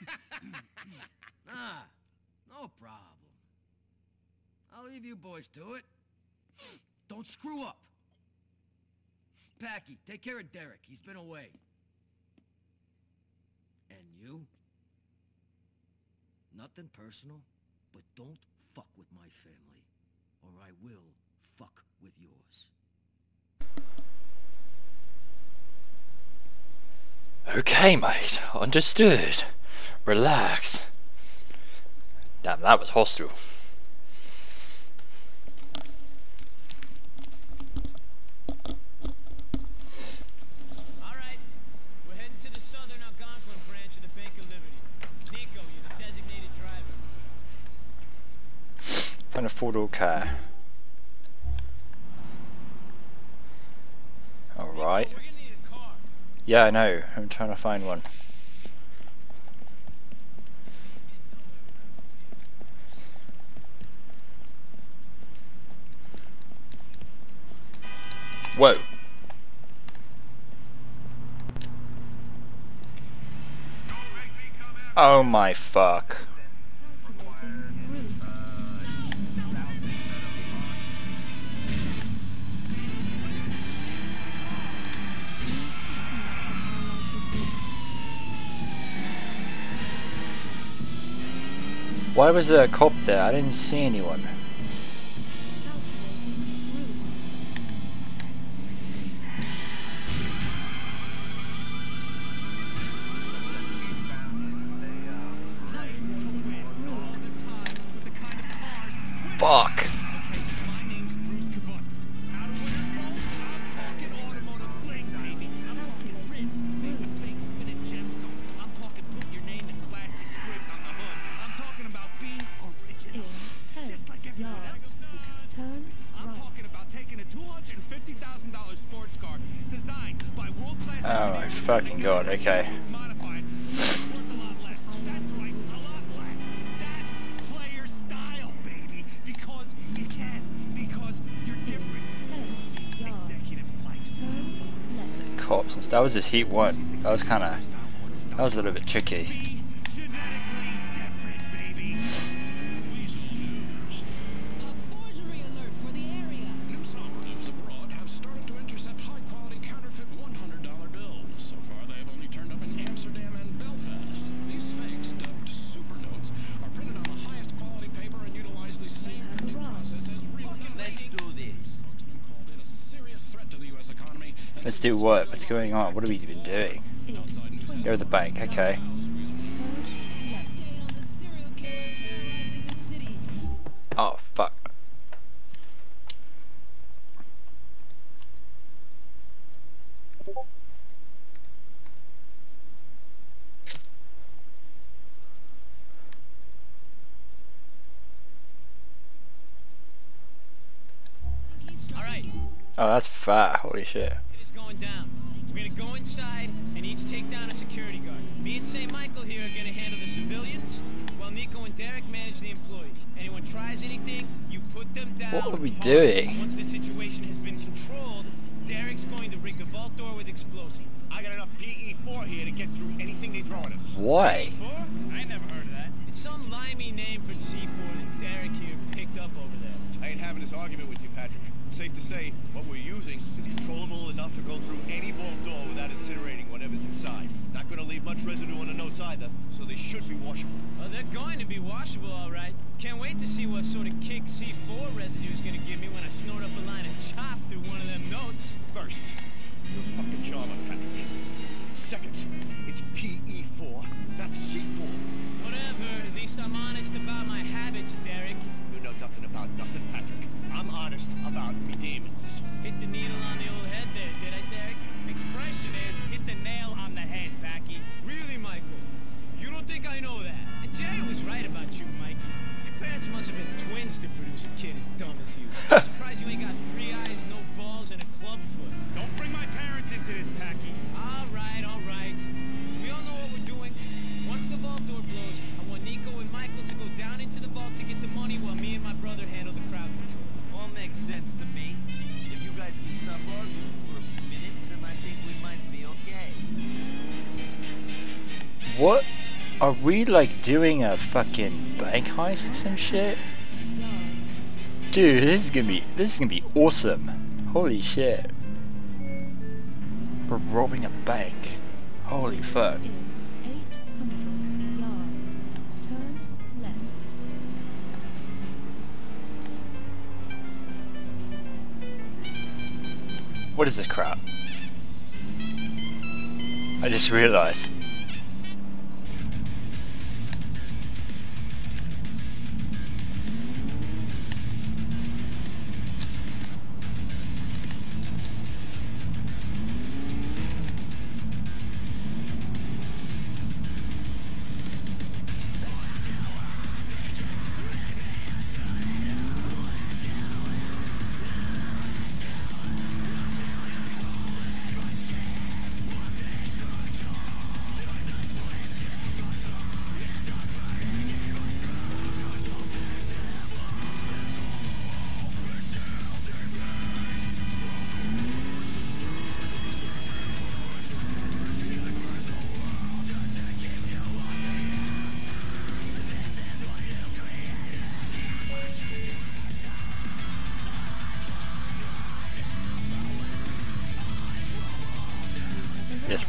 Ah, no problem. I'll leave you boys to it. Don't screw up. Packy, take care of Derek. He's been away. And you? Nothing personal, but don't fuck with my family, or I will fuck with yours. Okay, mate. Understood. Relax. Damn, that was hostile. Alright, we're heading to the southern Algonquin branch of the Bank of Liberty. Nico, you're the designated driver. Find a four-door car. Alright. We're gonna need a car. Yeah, I know. I'm trying to find one. Whoa. Don't make me come Oh my fuck. Why was there a cop there? I didn't see anyone. Fuck. Oh my fucking god, okay. Cops, that was just heat one. That was kinda, that was a little bit tricky. Let's do what? What's going on? What have we been doing? Go to the bank, okay. Oh, fuck. Alright. Oh, that's fat. Holy shit. Down. We're gonna go inside and each take down a security guard. Me and Saint Michael here are gonna handle the civilians, while Nico and Derek manage the employees. Anyone tries anything, you put them down. What are we hard. doing? Once the situation has been controlled, Derek's going to rig the vault door with explosives. I got enough P E four here to get through anything they throw at us. Why? P E four? I never heard of that. It's some limey name for C four that Derek here picked up over there. I ain't having this argument with you, Patrick. Safe to say, what we're using is controllable enough to go through any vault door without incinerating whatever's inside. Not going to leave much residue on the notes either, so they should be washable. Oh, they're going to be washable, all right. Can't wait to see what sort of kick C four residue is going to give me when I snort up a line of chop through one of them notes. First, you're a fucking charmer, Patrick. Second, it's P E four, not C four. Whatever, at least I'm honest about my habits, Derek. You know nothing about nothing, Patrick. I'm honest about me demons. Hit the needle on the old head there, did I, Derek? Expression is, hit the nail on the head, Packy. Really, Michael? You don't think I know that? And Jerry was right about you, Mikey. Your parents must have been twins to produce a kid as dumb as you. I'm surprised you ain't got three eyes, no balls, and a club foot. Don't bring my parents into this, Packy. All right, all right. Do we all know what we're doing? Once the vault door blows, I want Nico and Michael to go down into the vault to get the money while me and my brother handle the crowd control. All makes sense to me. If you guys can stop arguing for a few minutes, then I think we might be okay. What? Are we like doing a fucking bank heist or some shit? Dude, this is gonna be this is gonna be awesome. Holy shit. We're robbing a bank. Holy fuck. What is this crap? I just realized.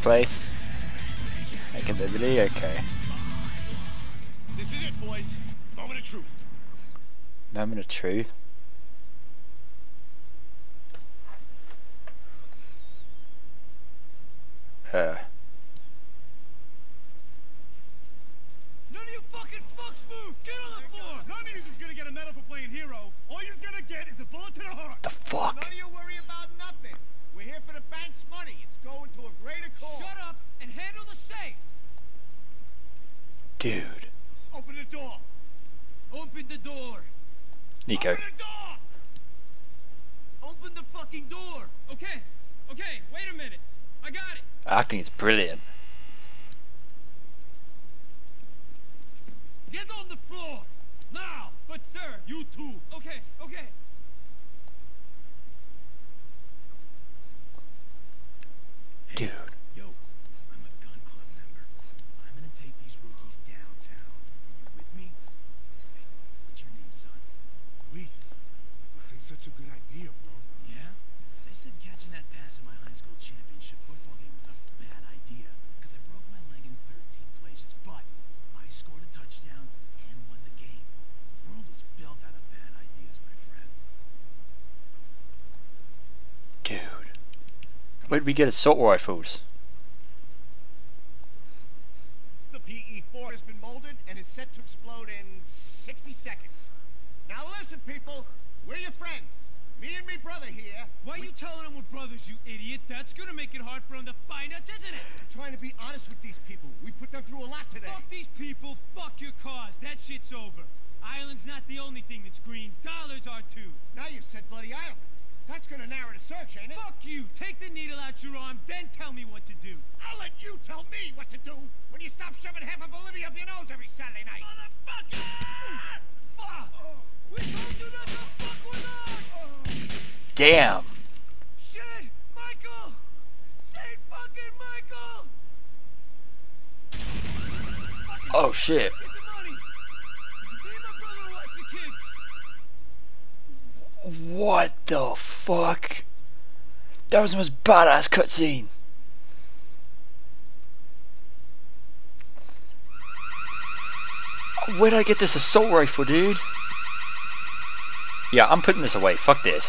place. Making the video, okay. This is it, boys. Moment of truth. Moment of truth. Uh. None of you fucking fucks move! Get on the floor! None of you is gonna get a medal for playing hero. All you're gonna get is a bullet to the heart. The fuck? None of you worry about nothing. We're here for the bank's money. It's going to a greater cause. Shut up and handle the safe! Dude. Open the door. Open the door! Nico. Open the door! Open the fucking door! Okay, okay, wait a minute. I got it. Acting is brilliant. Get on the floor! Now! But sir, You too! okay, okay. Dude. Yo, I'm a gun club member. I'm gonna take these rookies downtown. You with me? Hey, what's your name, son? Luis, this ain't such a good idea, bro. Yeah? They said catching that pass in my high school championship football game was a bad idea because I broke my leg in thirteen places, but I scored a touchdown and won the game. The world was built out of bad ideas, my friend. Dude. Where'd we get assault rifles? The P E four has been molded and is set to explode in sixty seconds. Now listen, people. We're your friends. Me and me brother here. Why are you telling them we're brothers, you idiot? That's gonna make it hard for them to find us, isn't it? We're trying to be honest with these people. We put them through a lot today. Fuck these people, fuck your cause. That shit's over. Ireland's not the only thing that's green. Dollars are too. Now you've said bloody Ireland. That's gonna narrow the search, ain't it? Fuck you. Take the needle out your arm, then tell me what to do. I'll let you tell me what to do when you stop shoving half of Bolivia up your nose every Saturday night. Motherfucker! Fuck! We told you not to fuck with us! Damn. Shit! Michael! Saint fucking Michael! Fucking Oh shit. Get the money! Me and my brother will watch the kids! What the fuck? That was the most badass cutscene. Where'd I get this assault rifle, dude? Yeah, I'm putting this away. Fuck this.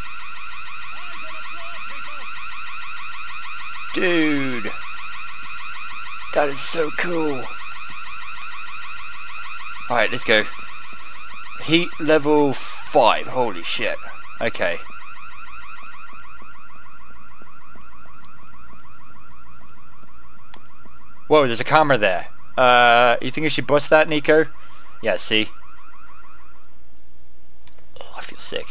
Dude. That is so cool. Alright, let's go. Heat level five. Holy shit. Okay. Whoa, there's a camera there. Uh, you think I should bust that, Nico? Yeah, see? Oh, I feel sick.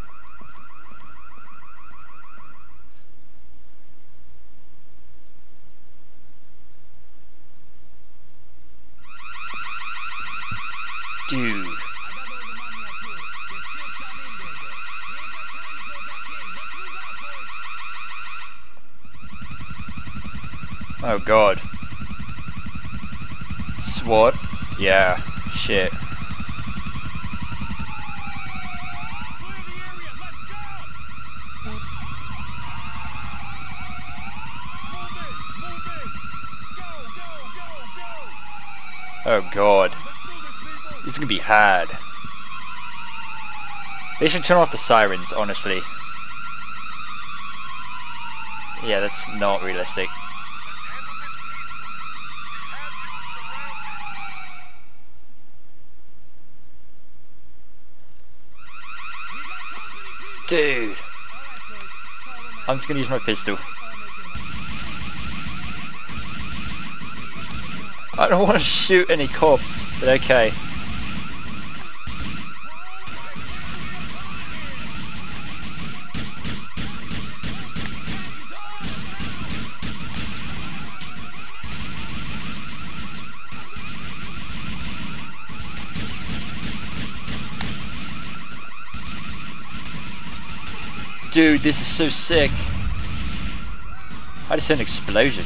Dude. Oh god. SWAT? Yeah, shit. Oh god. This is gonna be hard. They should turn off the sirens, honestly. Yeah, that's not realistic. Dude. I'm just gonna use my pistol. I don't want to shoot any cops, but okay. Dude, this is so sick. I just heard an explosion.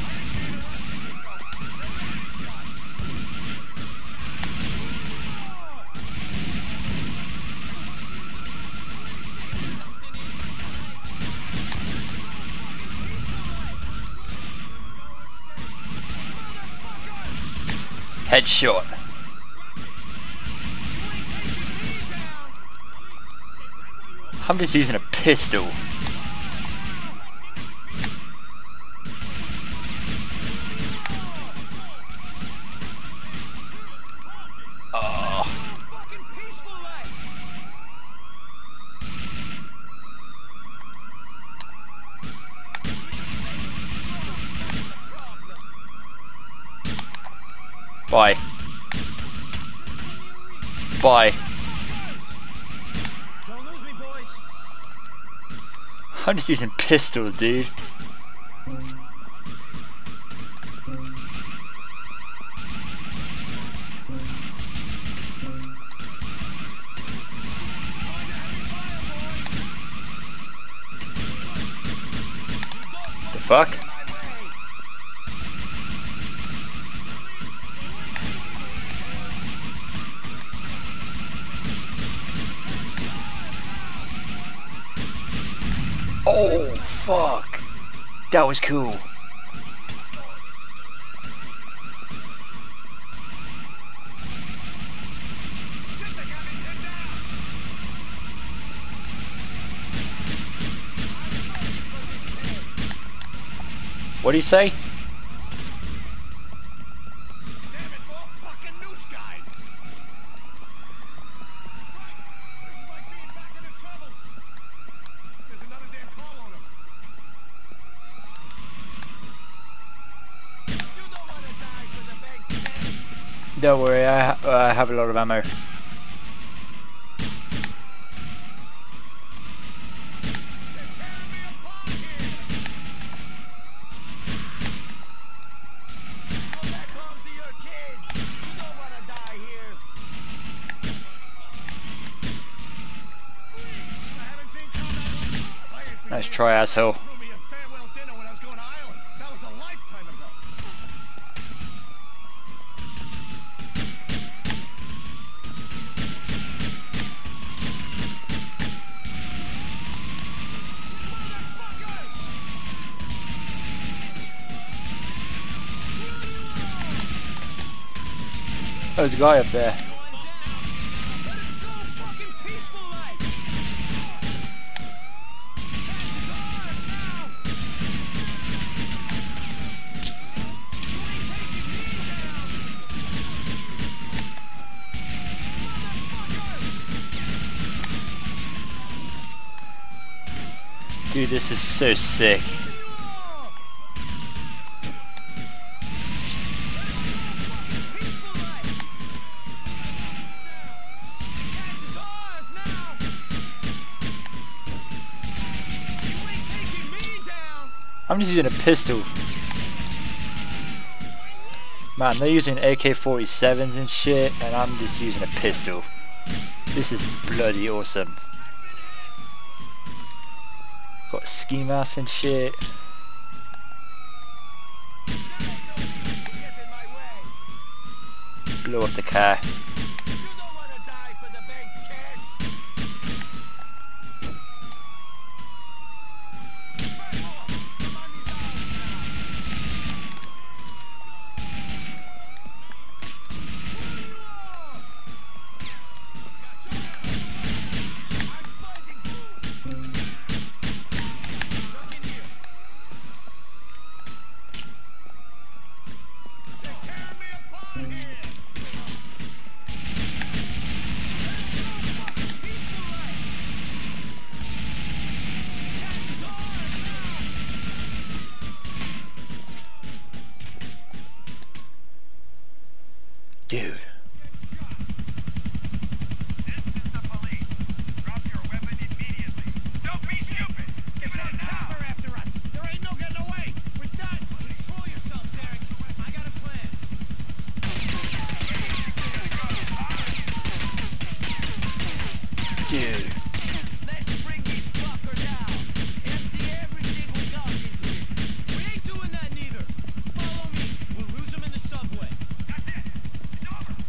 Headshot. I'm just using a pistol. Oh. Bye. Bye. Don't lose me, boys. I'm just using pistols, dude. The fuck? Oh, fuck. That was cool. What do you say? Damn it, more fucking noose guys! This is like being back in the troubles. There's another damn call on him. You don't want to die for the bank's dead. Don't worry, I, ha I have a lot of ammo. Nice try, asshole. Threw me a farewell dinner when I was going to Ireland. That was a lifetime ago. There's a guy up there. Dude, this is so sick. I'm just using a pistol. Man, they're using A K forty-sevens and shit, and I'm just using a pistol. This is bloody awesome. Got ski masks and shit. Blow up the car. Dude. This is the police. Drop your weapon immediately. Don't be stupid. Give it a chopper after us. There ain't no getting away. We're done. Control yourself, Derek. I got a plan. Dude. Let's bring this fucker down. Empty everything we got into it. We ain't doing that neither. Follow me. We'll lose him in the subway. That's it. It's over.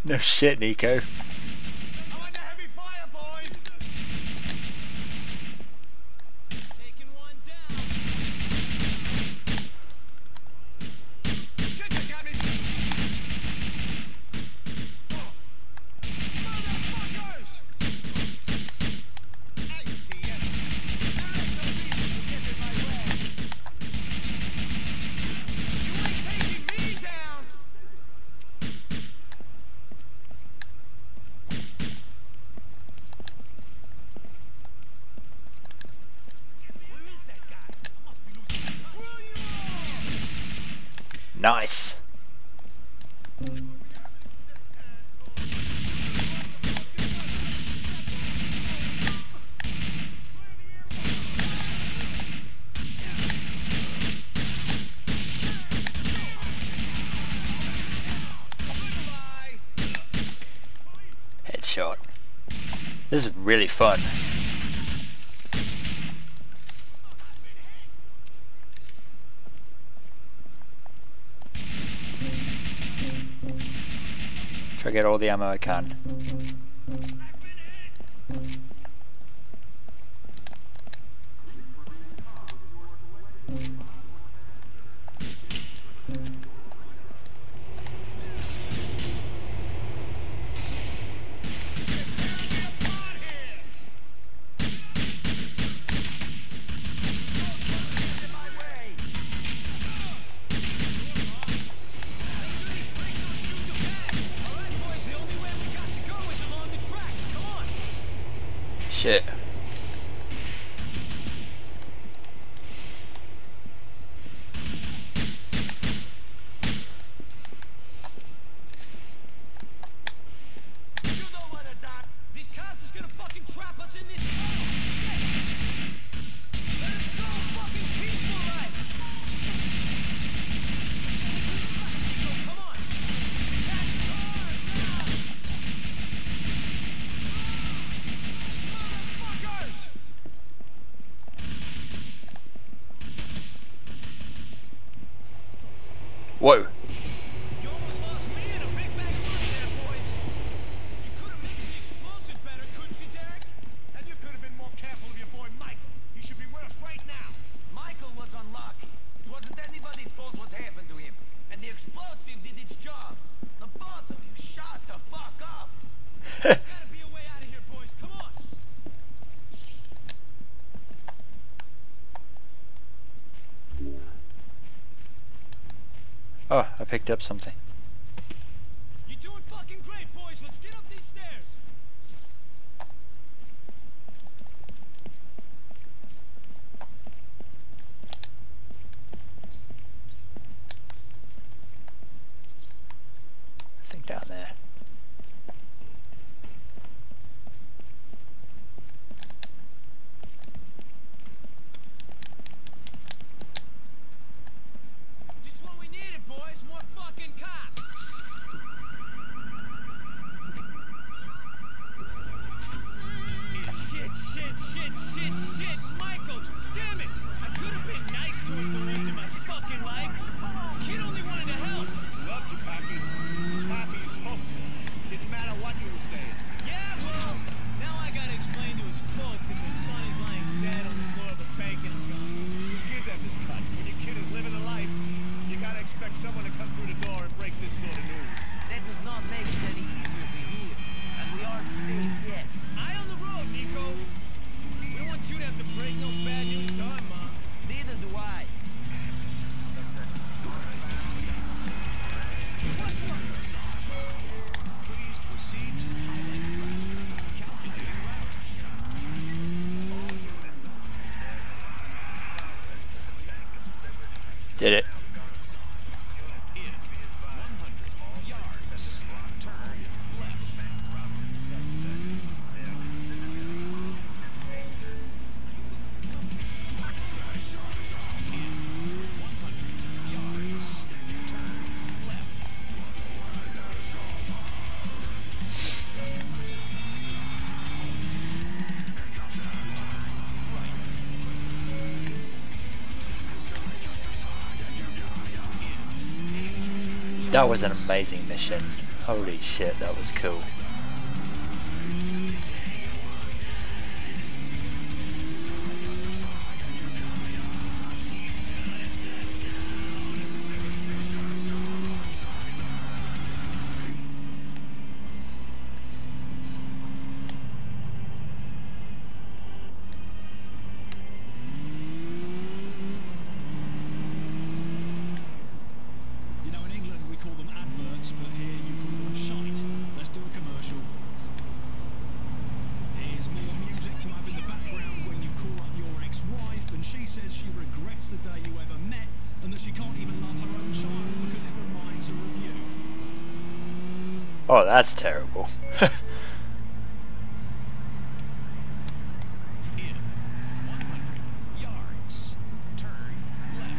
No shit, Nico. I'm under heavy fire, boys. Taking one down. Shit, they got me. Motherfuckers! I see it. There ain't no reason to get in my way. You ain't taking me down. Where is that guy? I must be losing my sight. Will you all? Nice. Headshot. This is really fun. Try to get all the ammo I can. Shit. You know what I done? These cops is gonna fucking trap us in this tunnel. Shit. Let us go fucking peaceful right. So come on. Catch cars now. Motherfuckers! Whoa. You almost lost me and a big bag of money there, boys. You could have mixed the explosives better, couldn't you, Derek? And you could have been more careful of your boy Michael. He should be with us right now. Michael was unlucky. It wasn't anybody's fault what happened to him. And the explosive did its job. The both of you shut the fuck up. There's gotta be a way out of here, boys. Come on. Oh, I picked up something. You're doing fucking great, boys. Let's get up these stairs. I think down there. Just what we needed, boys. More fucking cops. Shit, shit, shit, shit, shit. Michael, damn it. I could have been nice to him for once in my fucking life. The kid only wanted to help. Loved you, Packy. Happy you spoke to him. Didn't matter what you were saying. Yeah, well, now I gotta explain to his folks that their son is lying dead on the floor of a bank in Amon. You give them this cut. When your kid is living a life, you gotta expect someone to come through the door and break this sort of news. That does not make it any easier to hear. And we aren't safe yet. Eye on the road, Nico. We don't want you to have to break no bad news to our mom. Neither do I. Please proceed to highlight routes. Calculating routes. Did it. In one hundred yards. Turn left. That was an amazing mission. Holy shit, that was cool. You know, in England we call them adverts, but here you call them shite. Let's do a commercial. Here's more music to have in the background when you call up your ex-wife and she says she regrets the day you ever met and that she can't even love her own child because it reminds her of you. Oh, that's terrible. In one hundred yards, turn left.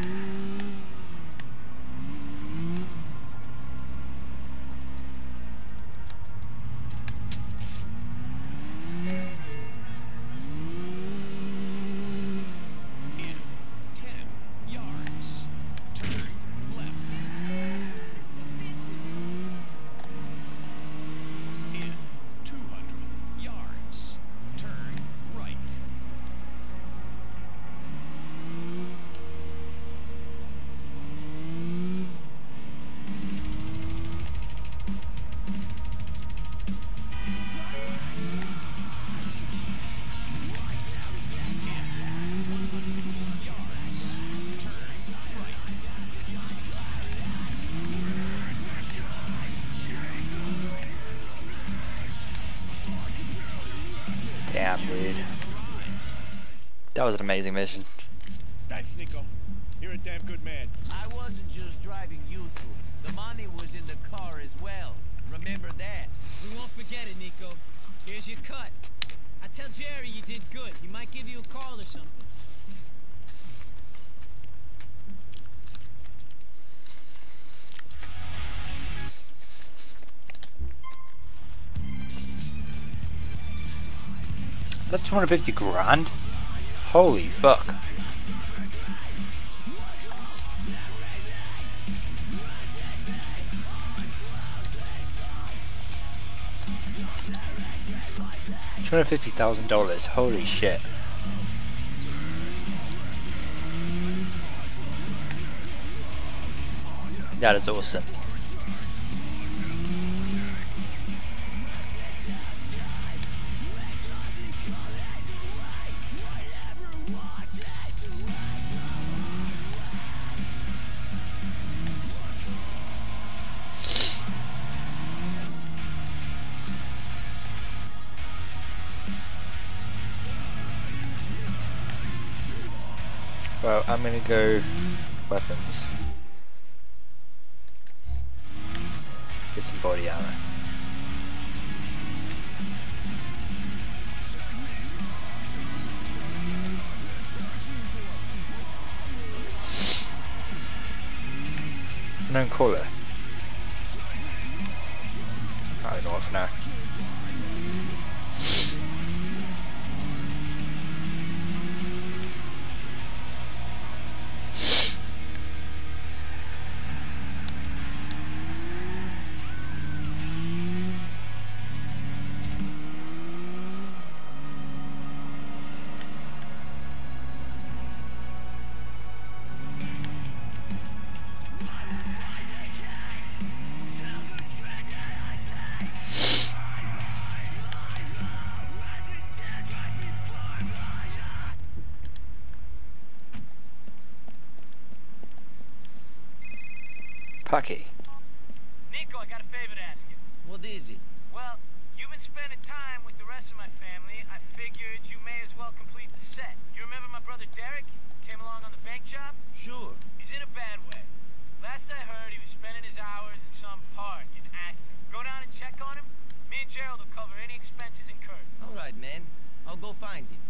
In ten yards, turn left. In two hundred yards, turn right. one hundred yards, turn right. Damn, dude. That was an amazing mission. Thanks, Nico. You're a damn good man. I wasn't just driving you two. The money was in the car as well. Remember that. We won't forget it, Nico. Here's your cut. I tell Jerry you did good. He might give you a call or something. Is that two hundred fifty grand? Holy fuck. two hundred fifty thousand dollars, holy shit. That is awesome. Well, I'm gonna go weapons. Get some body armor. Known caller. I don't know what for now. Pucky. Nico, I got a favor to ask you. What is it? Well, you've been spending time with the rest of my family. I figured you may as well complete the set. You remember my brother Derek? Came along on the bank job? Sure. He's in a bad way. Last I heard, he was spending his hours in some park in Acton. Go down and check on him. Me and Gerald will cover any expenses incurred. All right, man. I'll go find him.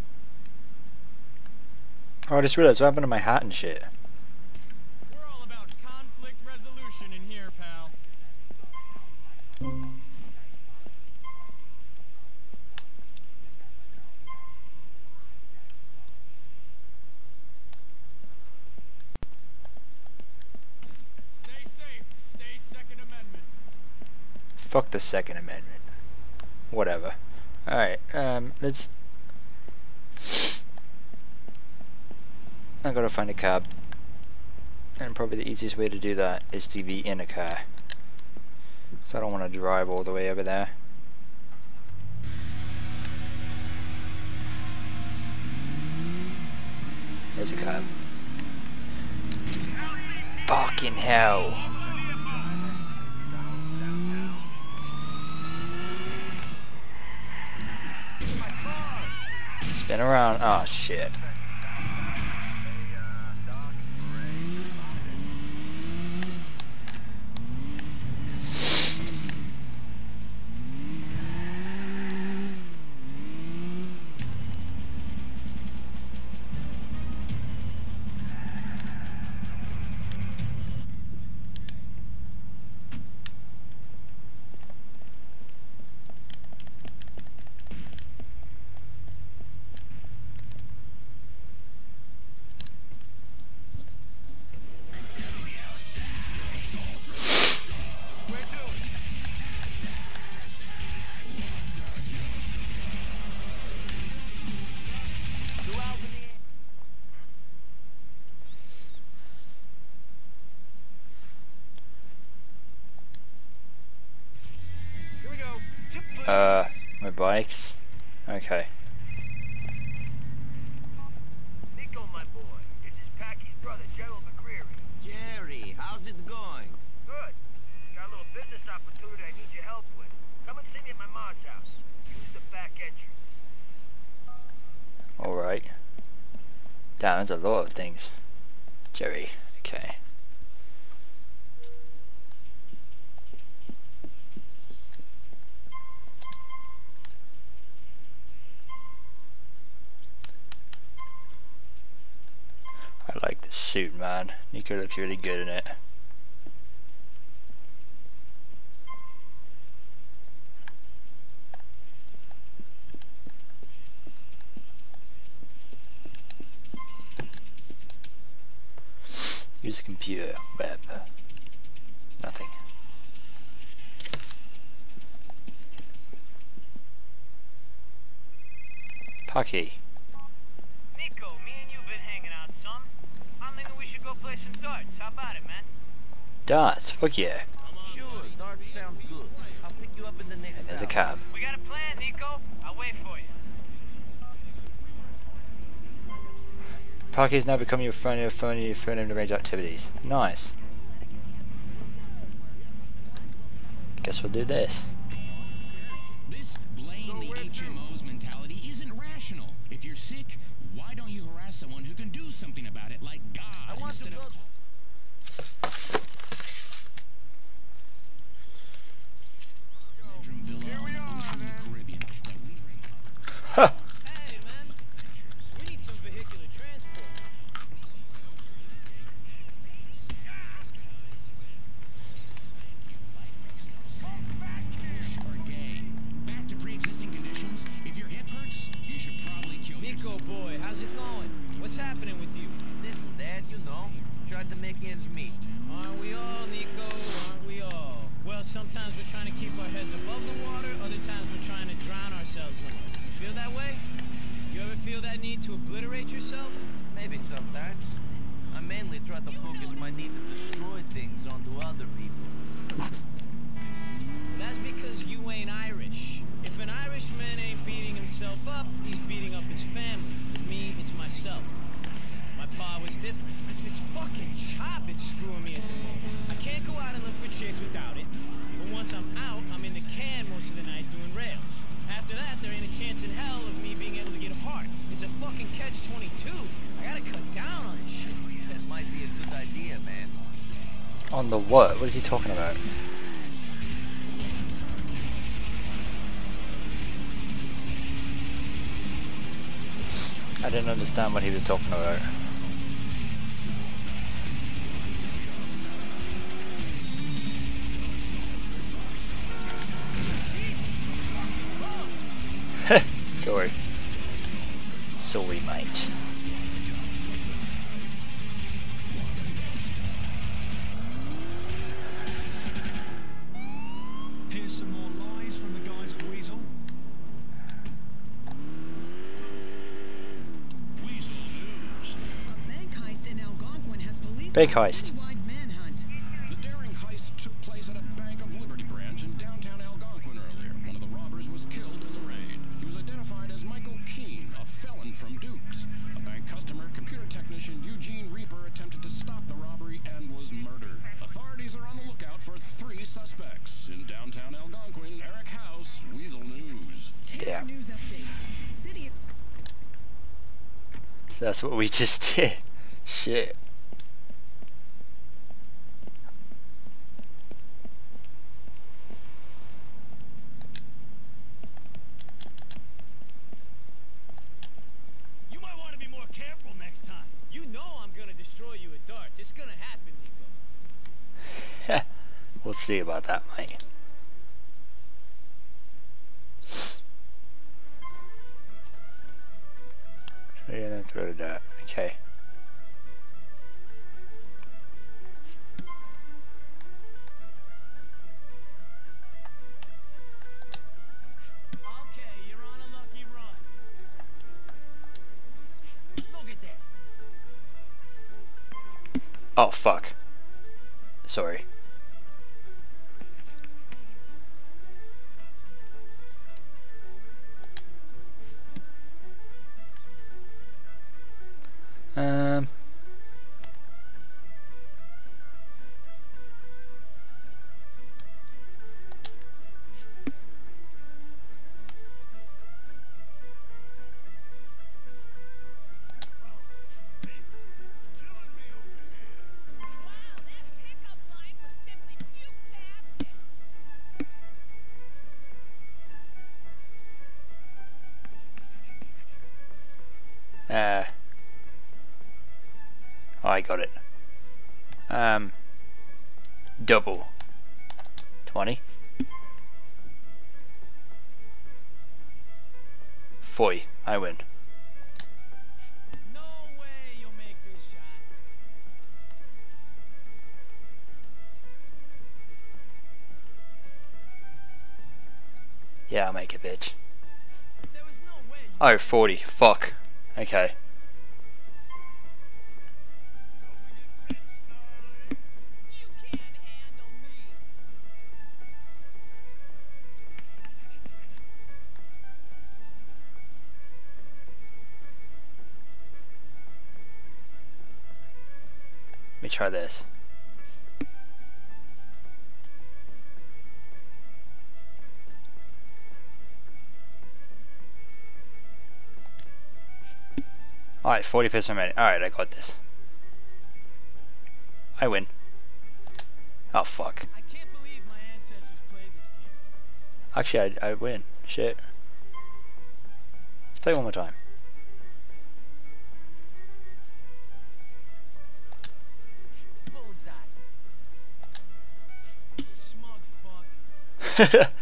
Oh, I just realized what happened to my hat and shit. We're all about conflict resolution in here, pal. Stay safe. Stay Second Amendment. Fuck the Second Amendment. Whatever. Alright, um, let's... I gotta find a cab. And probably the easiest way to do that is to be in a car. So I don't want to drive all the way over there. There's a cab. Fucking hell. Spin around. Oh shit. Uh, my bikes. Okay. Nico, my boy. This is Packy's brother, Gerald McCreary. Jerry, how's it going? Good. Got a little business opportunity I need your help with. Come and see me at my mom's house. Use the back entrance. Alright. Damn, there's a lot of things. Jerry. Okay. I like this suit, man. Nico looks really good in it. Use a computer. Web. Nothing. Pucky. Nico, me and you've been hanging out some. I'm thinking we should go play some darts. How about it, man? Darts. Fuck yeah. Sure, darts sounds good. I'll pick you up in the next And there's a hour. cab. We got a plan, Nico. I'll wait for you. Parky is now becoming your phone, your phone, your phone in range activities. Nice. Guess we'll do this. This blame the H M O's mentality isn't rational. If you're sick, why don't you harass someone who can do something about it, like God, I want to instead go. of... Bedroom villa on the ocean in the Caribbean that we rate Huh. Hey, man. We need some vehicular transport. are gay. Back to pre-existing conditions. If your hip hurts, you should probably kill Nico, yourself. boy, how's it going? What's happening with you? This and that, you know. Tried to make ends meet. Aren't we all, Nico? Aren't we all? Well, sometimes we're trying to keep our heads above the water, other times we're trying to drown ourselves in it. You feel that way? You ever feel that need to obliterate yourself? Maybe sometimes. I mainly try to focus my need to destroy things onto other people. That's because you ain't Irish. If an Irishman ain't beating himself up, he's beating up his family. With me, it's myself. My pa was different. It's this fucking chop it's screwing me at the moment. I can't go out and look for chicks without it. But once I'm out, I'm in the can most of the night doing rails. After that, there ain't a chance in hell of me being able to get a heart. It's a fucking catch twenty-two. I gotta cut down on this shit. That might be a good idea, man. On the what? What is he talking about? I didn't understand what he was talking about. Sorry. Sorry, mate. Hey Here's some more lies from the guys at Weasel. Weasel News. A bank heist in Algonquin has police Bank on a heist. citywide manhunt. The daring heist took place at a Bank of Liberty branch in downtown Algonquin earlier. One of the robbers was killed in the raid. He was identified as Michael Keene, a felon from Dukes. A bank customer, computer technician Eugene Reaper, attempted to stop the robbery and was murdered. Authorities are on the lookout for three suspects. In downtown Algonquin, Eric House, Weasel News. Damn. News update. City. So that's what we just did. Shit. You might want to be more careful next time. You know I'm gonna destroy you at darts. It's gonna happen, Nico. We'll see about that, mate. Try and then throw that. Okay. Okay, you're on a lucky run. Look at that. Oh fuck. Sorry. Um. Uh. Oh, I got it. Um. Double. Twenty. Forty. I win. No way you'll make this shot. Yeah, I'll make it, bitch. There was no way you Oh, forty. Fuck. Okay. You can't handle me. Let me try this. Alright, forty percent remaining. Alright, I got this. I win. Oh, fuck. I can't believe my ancestors played this game. Actually, I, I win. Shit. Let's play one more time. Bullseye. You smug fuck.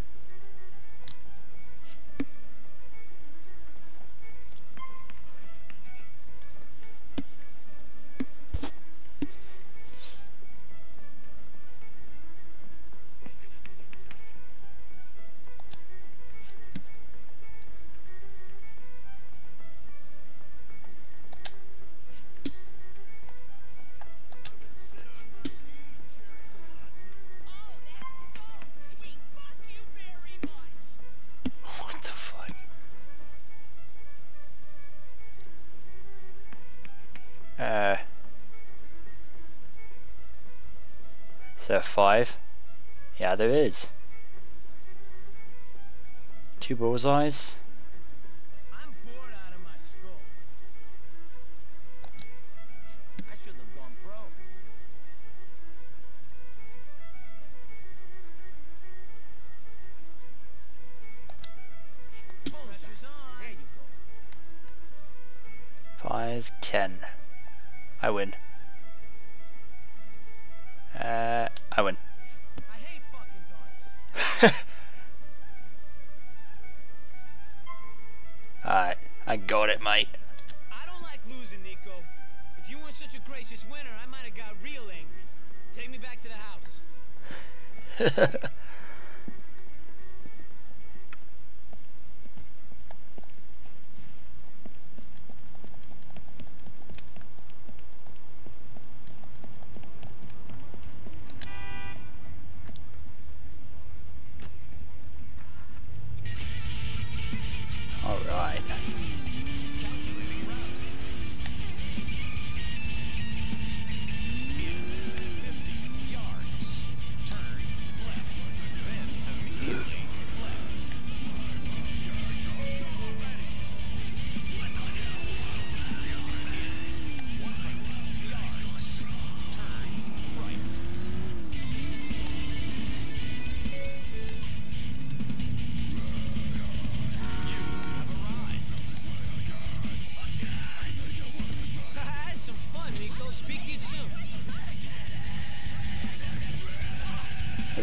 What the fuck? Uh. Is there five? Yeah, there is. Two bullseyes. I'm bored out of my skull. I shouldn't have gone pro. Pressure's on. There you go. Five, ten. I win. Uh, I win. I hate fucking darts. Alright, I got it, mate. I don't like losing, Nico. If you weren't such a gracious winner, I might have got real angry. Take me back to the house.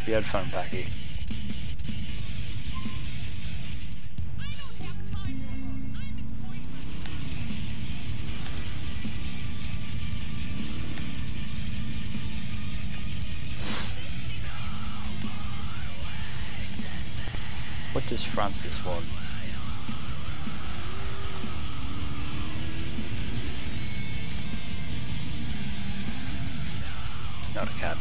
Hope you had fun, Packy. What does Francis want? It's not a cat.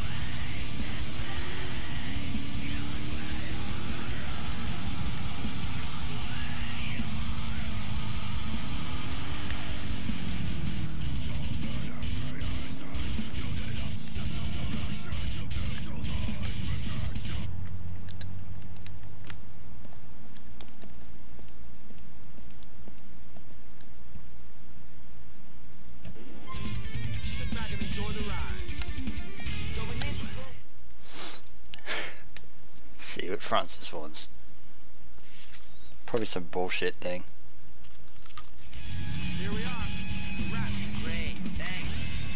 See what Francis wants. Probably some bullshit thing. Here we are. It's a wrap. Great, thanks.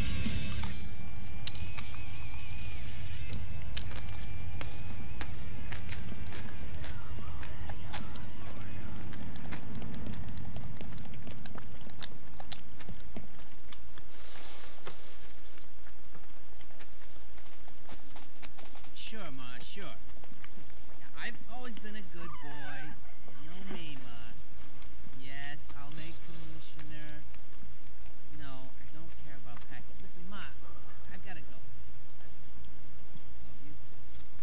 Sure, Ma, sure. I've always been a good boy. You know me, Ma. Yes, I'll make commissioner. No, I don't care about packing. Listen, Ma, I've got to go. Love you too.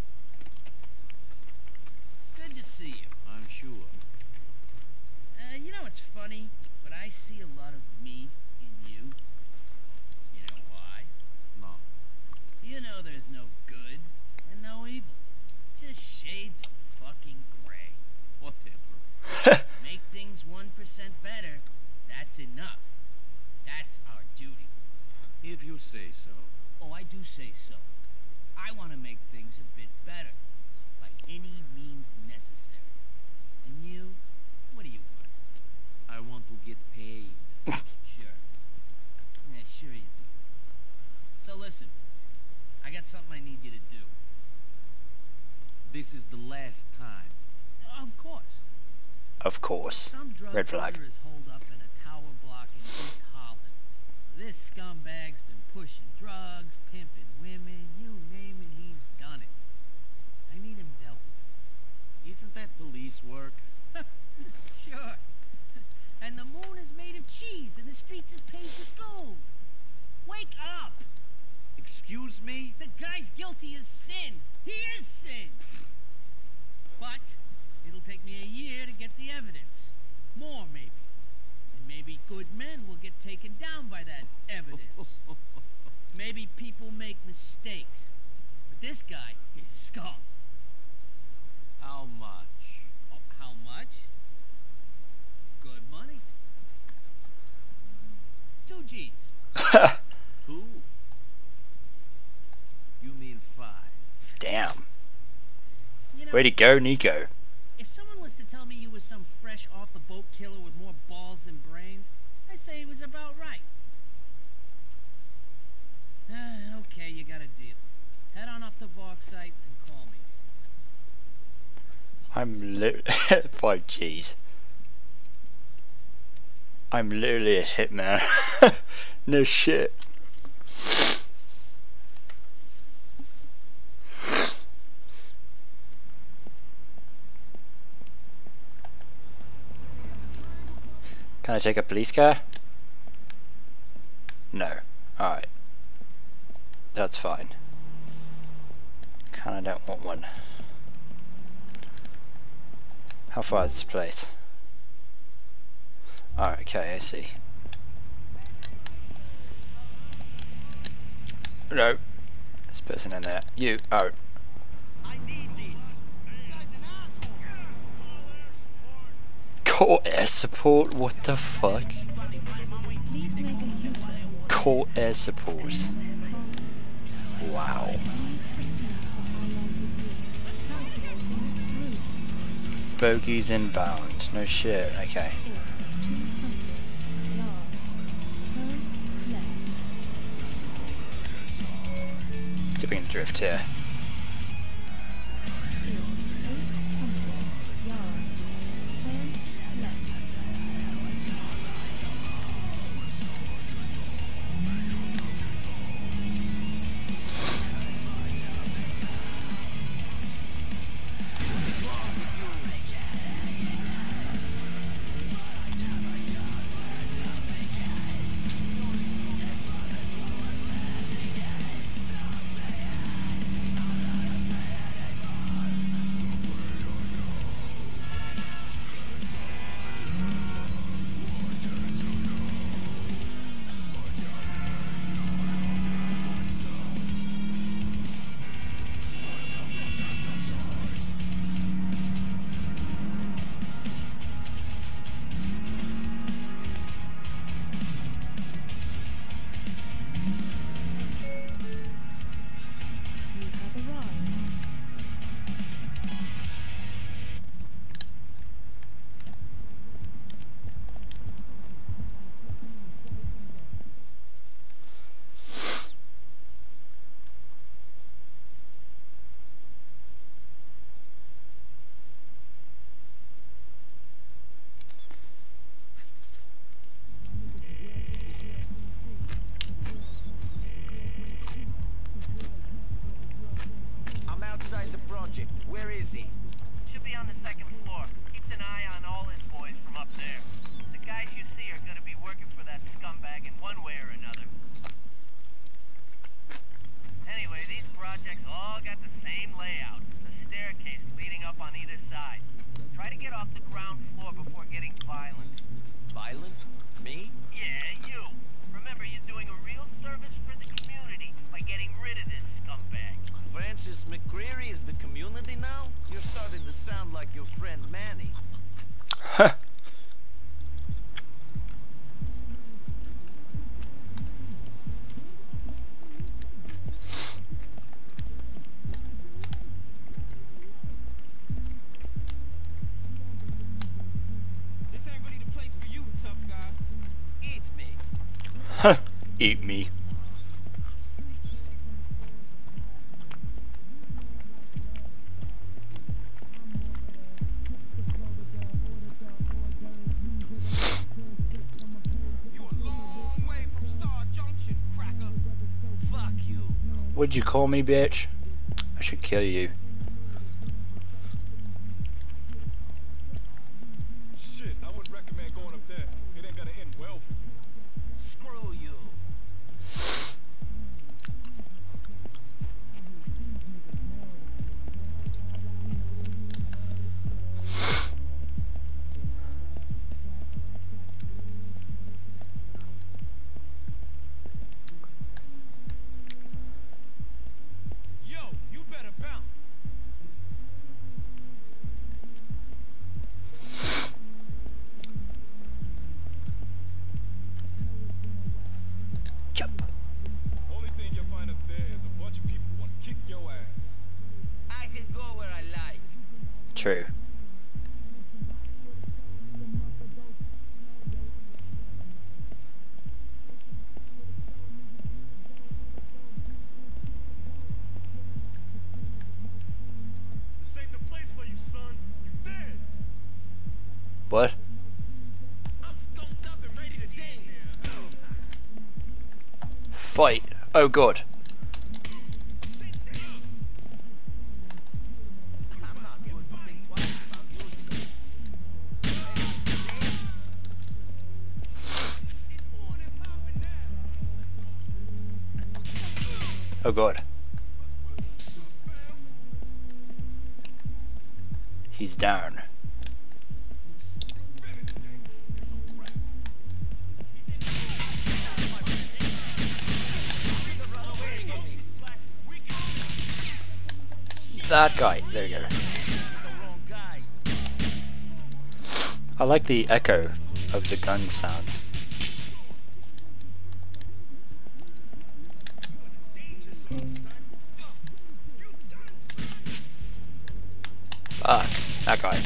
Good to see you. I'm sure. Uh, you know, it's funny, but I see a lot of me in you. You know why? No. You know there's no good and no evil. Just shades of fucking gray. Whatever. Make things one percent better, that's enough. That's our duty. If you say so. Oh, I do say so. I want to make things a bit better, by any means necessary. And you, what do you want? I want to get paid. Sure. Yeah, sure you do. So listen, I got something I need you to do. This is the last time. Of course. Of course. Some drug Red flag. dealer is holed up in a tower block in East Holland. This scumbag's been pushing drugs, pimping women, you name it, he's done it. I need him dealt with. Isn't that police work? Sure. And the moon is made of cheese and the streets is paved with gold. Wake up! Excuse me? The guy's guilty as sin. He is sin. But it'll take me a year to get the evidence. More, maybe. And maybe good men will get taken down by that evidence. Maybe people make mistakes. But this guy is scum. How much? Oh, how much? Good money. Two G's. Two? You mean five? Damn. You know, Way to go, Nico. if someone was to tell me you was some fresh off the boat killer with more balls than brains, I say he was about right. Ah, okay, you got a deal. Head on up to Vark site and call me. I'm li- five G's. I'm literally a hitman. No shit. Can I take a police car? No. Alright. That's fine. Kinda don't want one. How far is this place? Alright, okay, I see. No. This person in there. You, out. I need these. This guy's an asshole. Call air support? What the fuck? Call air support. Wow. Bogies inbound. No shit, okay. See if we can drift here. got the same layout. The staircase leading up on either side. Try to get off the ground floor before getting violent. Violent? Me? Yeah, you. Remember, you're doing a real service for the community by getting rid of this scumbag. Francis McCreary is the community now? You're starting to sound like your friend Manny. Huh. This ain't really the place for you, tough guy. Eat me. Huh. Eat me. What'd you call me, bitch? I should kill you. Shit, I would recommend going up there. It ain't gonna end well for you. Screw you. True. This ain't the place for you, son. You dead. What? I'm skunked up and ready to dance. Fight. Oh god. Oh god. He's down. That guy. There you go. I like the echo of the gun sounds. Fuck, that guy.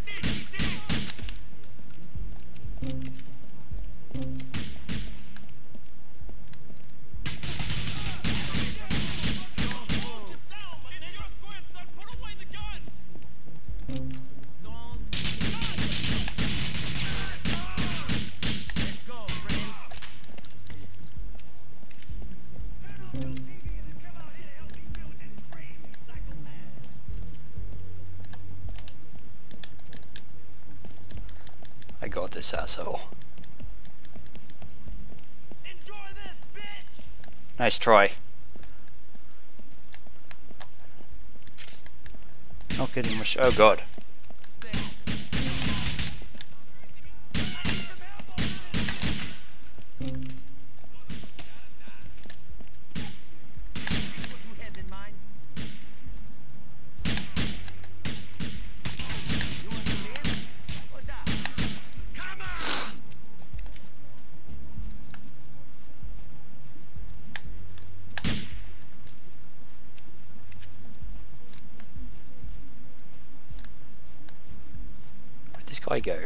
I got this asshole. Enjoy this, bitch! Nice try. Not getting much. Oh god. Where'd this guy go?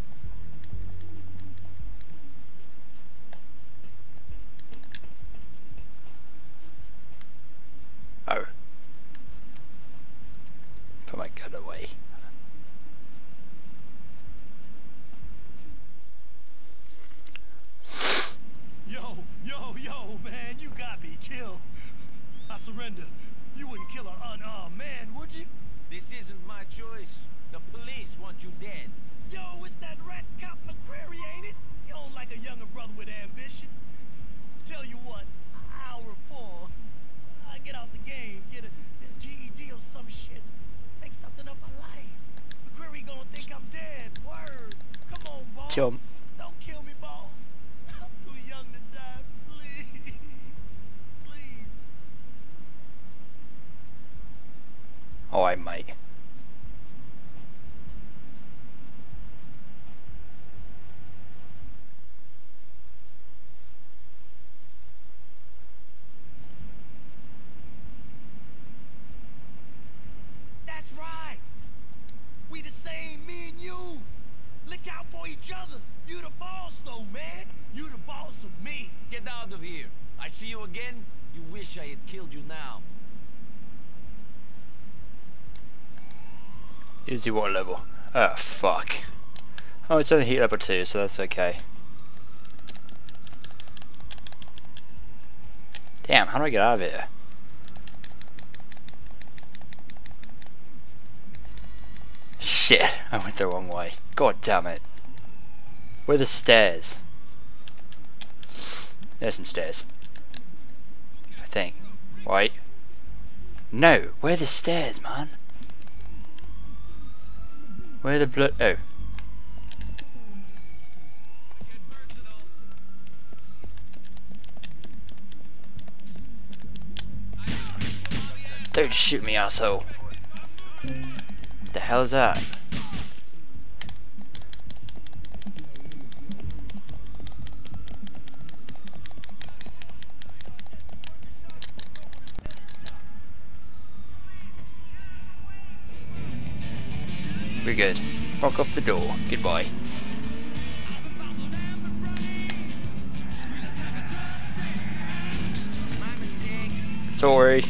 Oh. Put my gun away. Yo, yo, yo, man, you got me. Chill. I surrender. You wouldn't kill an unarmed man, would you? This isn't my choice. The police want you dead. Yo, it's that rat cop McCreary, ain't it? You don't like a younger brother with ambition. Tell you what, hour four, I get out the game, get a, a G Jump. Don't kill me, boss. I'm too young to die. Please. Please. Alright, mate. That's right. We the same, me and you. Look out for each other. You the boss, though, man. You the boss of me. Get out of here. I see you again. You wish I had killed you now. Usually what level? Oh, fuck. Oh, it's only heat level two, so that's okay. Damn, how do I get out of here? Shit, I went the wrong way. God damn it. Where are the stairs? There's some stairs. I think. Right? No, where are the stairs, man? Where are the blood? Oh. Don't shoot me, asshole. What the hell is that? We're good. Lock off the door. Goodbye. Sorry.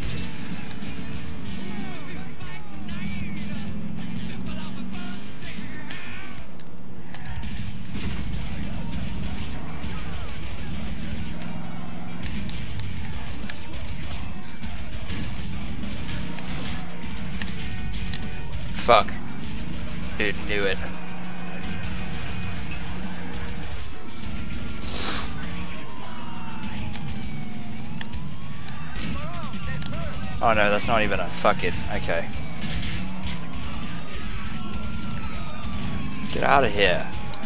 Fuck. Dude, knew it. Oh no, that's not even a fucking. Okay. Get out of here.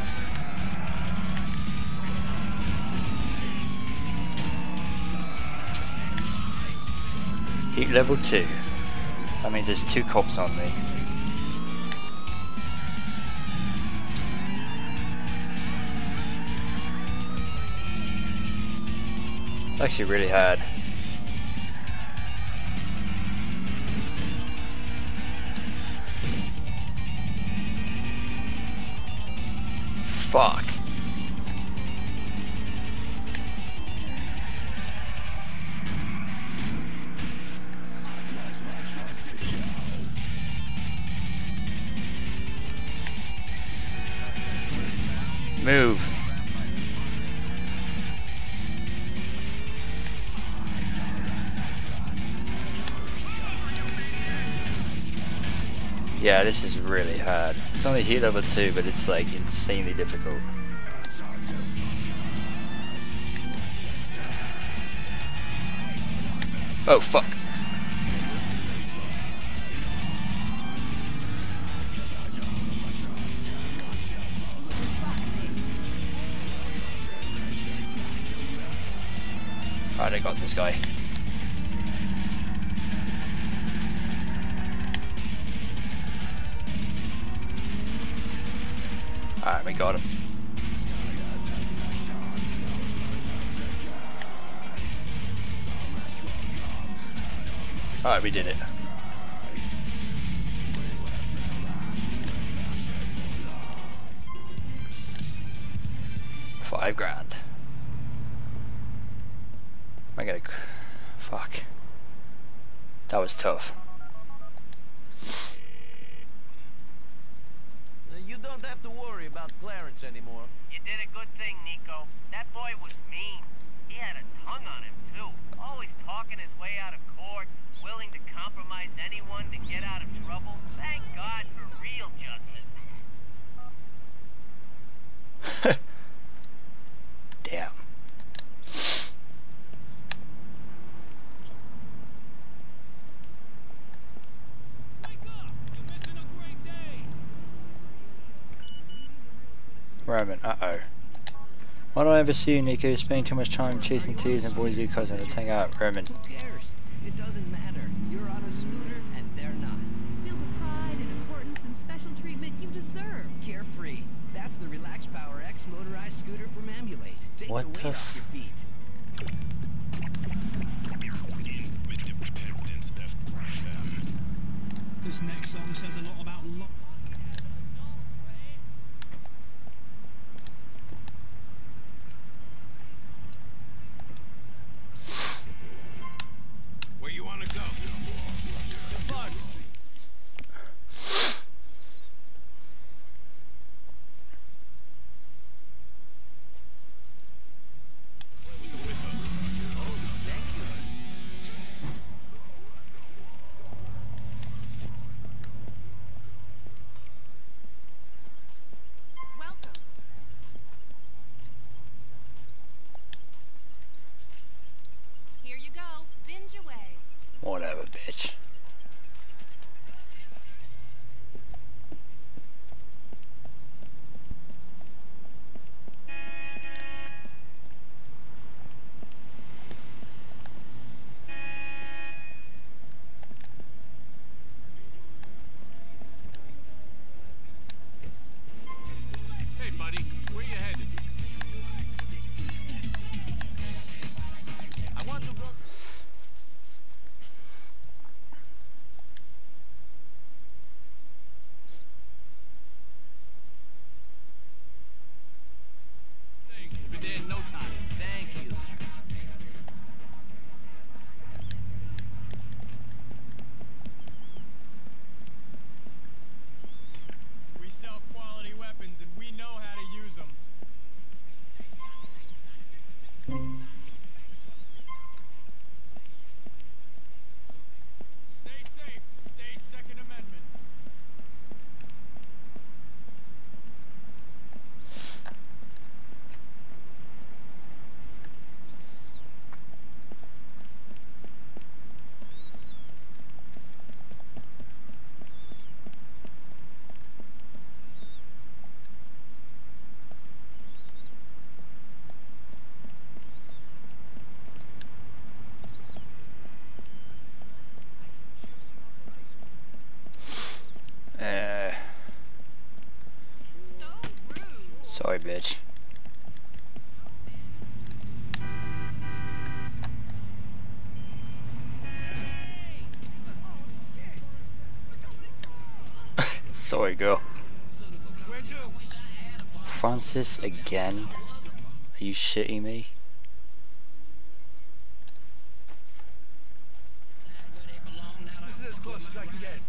Heat level two. That means there's two cops on me. It's actually really hard. Fuck. Move. Yeah, this is really hard. It's only heat level two, but it's like insanely difficult. Oh fuck. Alright, I got this guy. Alright, we got him. Alright, we did it. Five grand. Am I gonna... Fuck. That was tough. You don't have to worry about Clarence anymore. You did a good thing, Nico. That boy was mean. He had a tongue on him, too. Always talking his way out of court, willing to compromise anyone to get out of trouble. Thank God for real justice. Damn. Roman, uh-oh. Why do I ever see you, Nico? You're spending too much time chasing teas and boys your cousin. Let's hang out, Roman. Who cares? It doesn't matter. You're on a scooter and they're not. Feel the pride and importance and special treatment you deserve. Carefree. That's the Relax Power X motorized scooter from Ambulate. Take What the the weight f- off your feet. This next song says a lot about lo- Where you wanna go? The bugs. Welcome. Here you go. Binge away. Whatever, bitch. Hey, buddy, where you headed? I want to go. Thanks. Be there in no time. Thank you. We sell quality weapons and we know how to use them. Stay safe. Stay Second Amendment. Uh, So rude. sorry, bitch. Sorry, girl. Where to? Francis again? Are you shitting me? This is as close as I can get.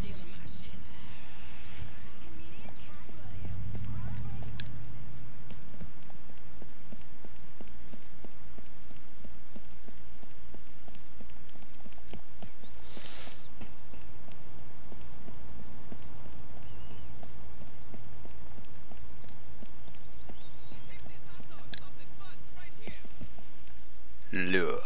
Lure.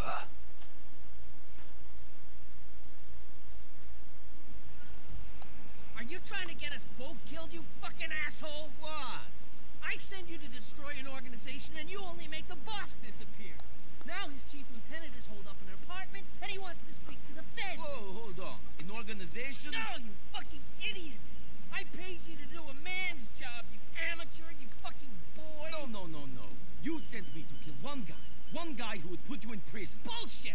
Are you trying to get us both killed, you fucking asshole? What? I send you to destroy an organization and you only make the boss disappear. Now his chief lieutenant is holed up in an apartment and he wants to speak to the feds. Whoa, hold on. An organization? No, you fucking idiot! I paid you to do a man's job, you amateur, you fucking boy! No, no, no, no. You sent me to kill one guy. One guy who would put you in prison. Bullshit!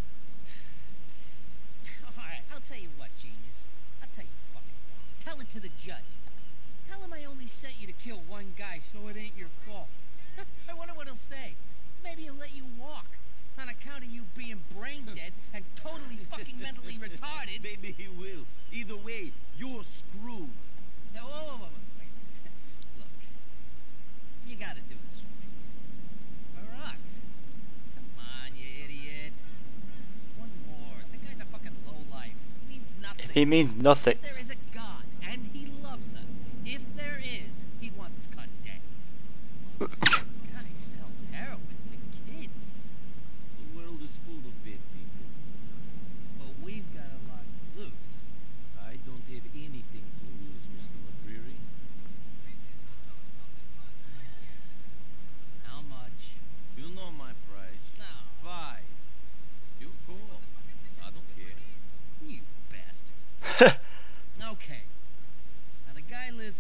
Alright, I'll tell you what, genius. I'll tell you fucking what. Tell it to the judge. Tell him I only sent you to kill one guy, so it ain't your fault. I wonder what he'll say. Maybe he'll let you walk. On account of you being brain dead and totally fucking mentally retarded. Maybe he will. Either way, you're screwed. No, whoa, whoa, whoa, whoa, wait. Look, you gotta do this for me. For us. Come on, you idiot. One more. The guy's a fucking lowlife. Means nothing. He means nothing. If there is a God, and he loves us, if there is, he'd want this cunt dead. God, he sells heroin to kids. The world is full of bad people. But we've got a lot to lose. I don't have anything to lose, Mister McCreary.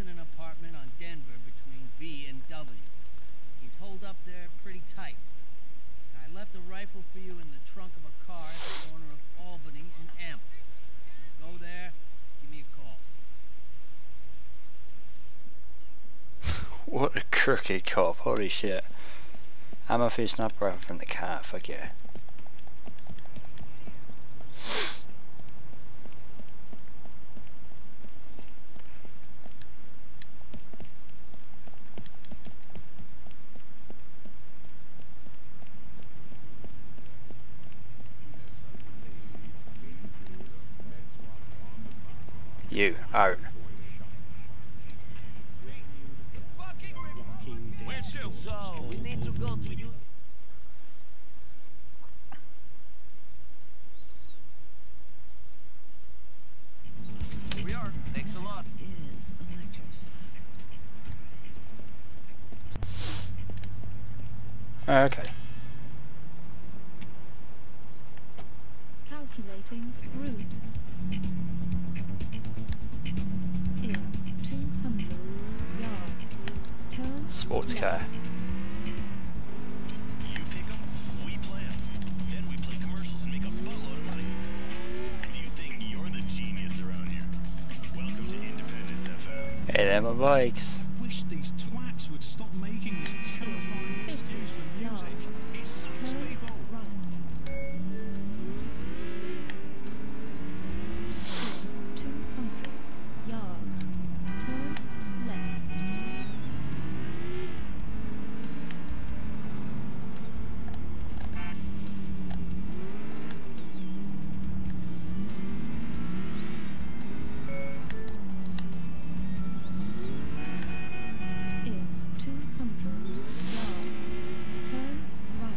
leasing an apartment on Denver between V and W. He's holed up there pretty tight. I left a rifle for you in the trunk of a car at the corner of Albany and Amon. Go there, give me a call. What a crooked cop, holy shit. Ammo for your sniper rifle from the car, fuck yeah. You, out. Where to? So, we need to go to you. Here we are. Thanks a lot. Is Oh, okay. Calculating route. In two hundred yards. Turn Sports car. You pick them, we plan. Then we play commercials and make a buttload of money. You think you're the genius around here? Welcome to Independence F M. Hey, there my bikes. Wish these twats would stop making this terrifying excuse for music. It sucks, people. two hundred yards. Turn left. In two hundred yards. Turn right.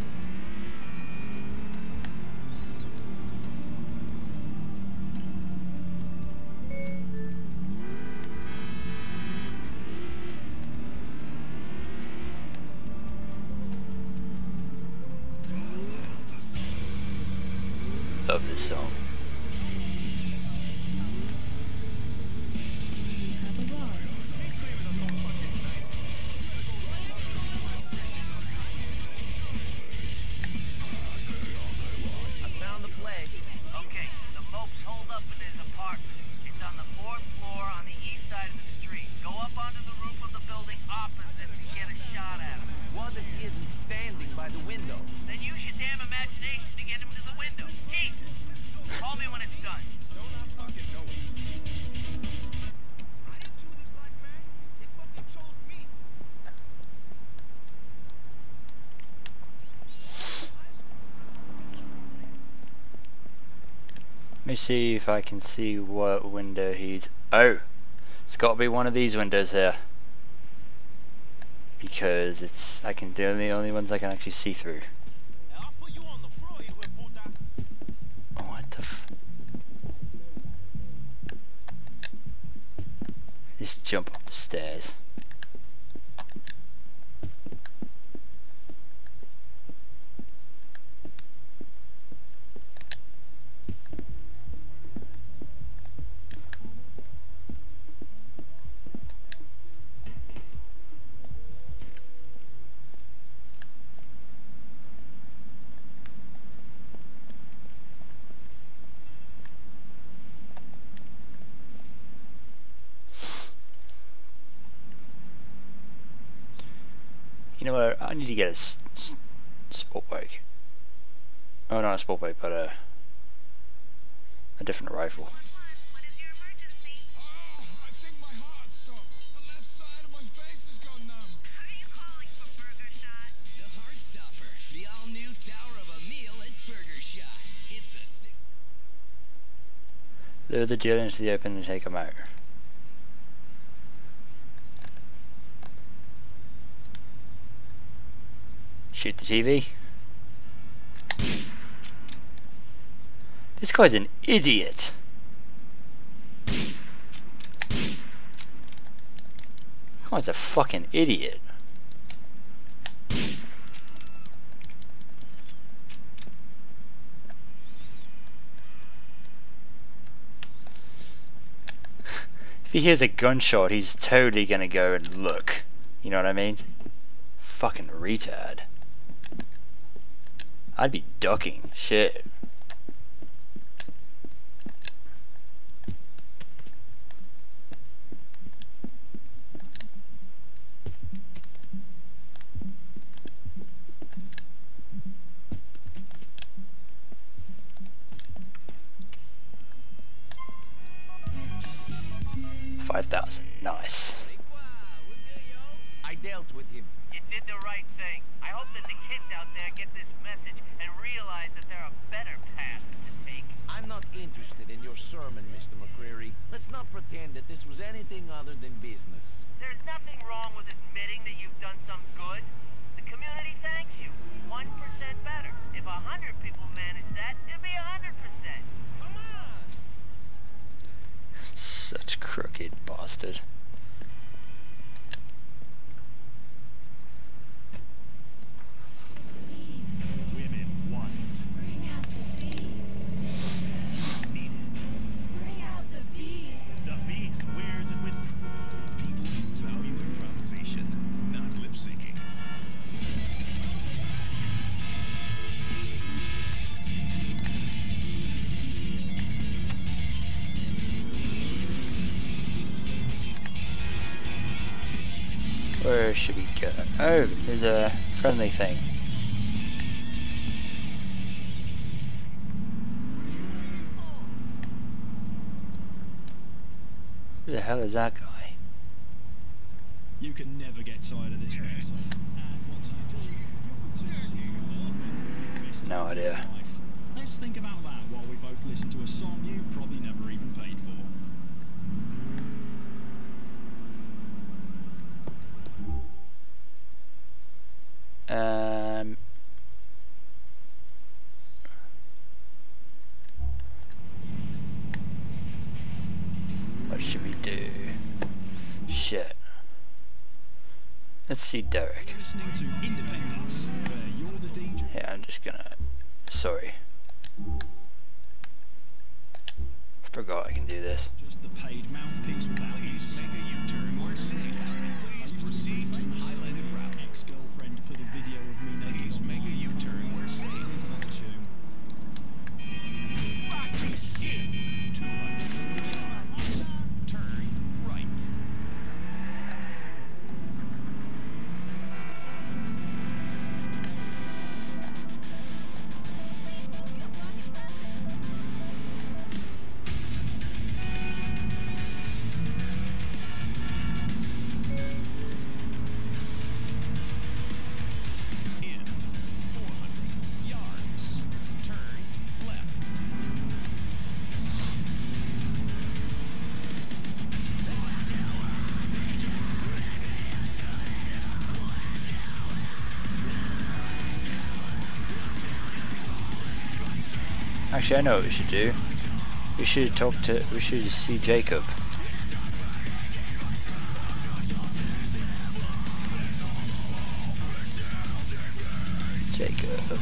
Love this song. You have arrived. I found the place. Okay, the mope's holed up in his apartment. It's on the fourth floor on the east side of the street. Go up onto the roof of the building opposite to get a shot at him. What if he isn't standing by the window? Then use your damn imagination to get him to the window. Jesus! Call me when it's done. Don't I fucking know it. I didn't choose this black man. It fucking chose me. Let me see if I can see what window he's... Oh! It's got to be one of these windows here. Because it's... I can... They're the only ones I can actually see through. I'll put you on the floor, you puta. Oh, what the f... Just jump up the stairs. You know what? I need to get a s s sport bike. Oh, not a sport bike, but a a different rifle. What is your emergency? Oh, I think my heart stopped. The left side of my face has gone numb. Are you calling for Burger Shot? The Heartstopper, the all-new tower of a meal at Burger Shot. It's the sick. Lure the dealer into the open and take him out. Shoot the T V. This guy's an idiot. This guy's a fucking idiot. If he hears a gunshot, he's totally gonna go and look. You know what I mean? Fucking retard. I'd be ducking. Shit. Five thousand. Nice. I dealt with him. You did the right thing. I hope that the kids out there get this message and realize that there are better paths to take. I'm not interested in your sermon, Mister McCreary. Let's not pretend that this was anything other than business. There's nothing wrong with admitting that you've done some good. The community thanks you. One percent better. If a hundred people manage that, it'll be a hundred percent. Come on! Such crooked bastard. Women want it. Bring out the beast. Need it. Bring out the beast. The beast wears it with people who value improvisation, not lip syncing. Where should we go? Oh, there's a friendly thing. Who the hell is that guy? You can never get tired of this next song. And once you do, you'll be too soon. No idea. Let's think about that while we both listen to a song you've probably never even paid for. Um. What should we do? Shit. Let's see Derek. You're listening to Independence, where you're the D J. Yeah, I'm just gonna. Sorry. Forgot I can do this. Just the paid mouthpiece without Please make a U-turn or safe. Please proceed to highlighted route. Ex-girlfriend put a video of me naked Please on make a U-turn or safe. Here's another tune. Rock this shit. two hundred yards. Turn right. In four hundred yards. Turn left. Actually, I know what we should do. We should talk to. We should see Jacob. Jacob.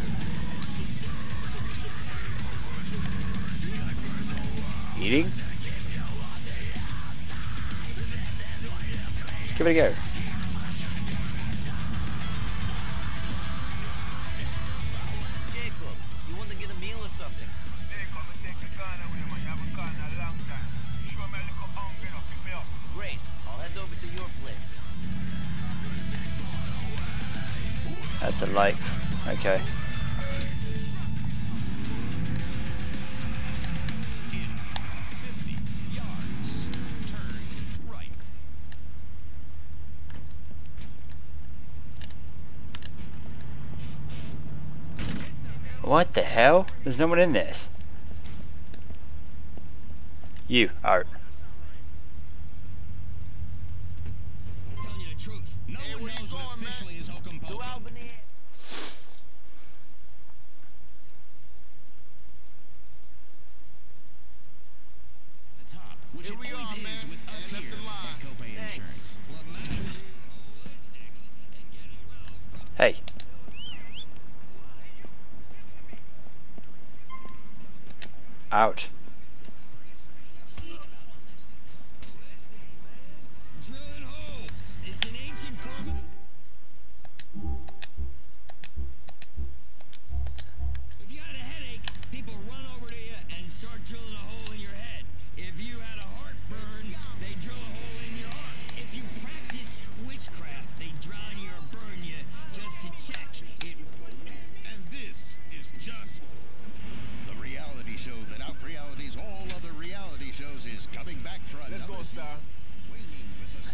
Eating? Let's give it a go. Jacob, you want to get a meal or something? Great, I'll head over to your place. That's a like. Okay. In fifty yards. Turn right. What the hell? There's no one in this. You, Art. Telling you the truth. No Hey, one where you knows what going, officially is Hocum To Pocum. Albany. The top, which Here it we always are, is man. with us End up here the line. at Copay Thanks. Insurance. What matters is holistics and getting well from Hey. Out.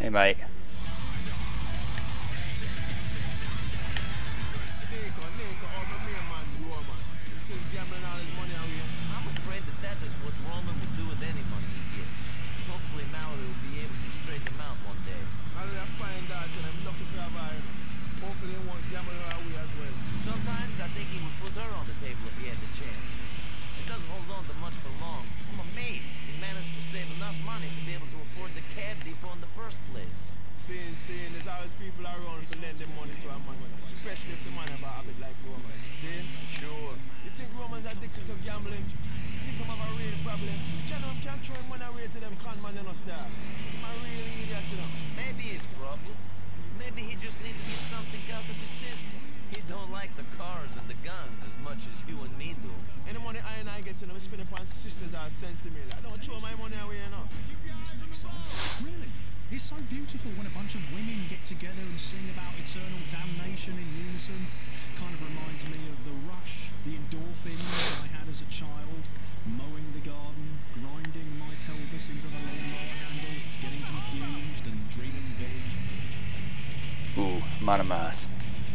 Hey mate. I'm afraid that that is what Roman will do with any money he gets. Hopefully Mallory will be able to straighten him out one day. I'll find out and I'm looking for a buyer. Hopefully he won't gamble her away as well. Sometimes I think he would put her on the table if he had the chance. He doesn't hold on to much for long. I'm amazed he managed to save enough money to be able to afford the cab depot in the first place. Seeing, seeing, there's always people around to lend them money to a man, especially if the man have a habit like Roman. See? Sure. You think Roman's addicted to gambling? You think him have a real problem? General can't throw him money away to them con man in a star. I'm a real idiot, you know. Maybe his problem. Maybe he just needs to get something out of the system. He don't like the cars and the guns as much as you and me do. Any money I and I get to them, I spend upon sisters are sensible. I don't throw my money away, you know. This next song, really? It's so beautiful when a bunch of women get together and sing about eternal damnation in unison. Kind of reminds me of the rush, the endorphins I had as a child, mowing the garden, grinding my pelvis into the lawnmower handle, getting confused and dreaming big. Ooh, Amarth.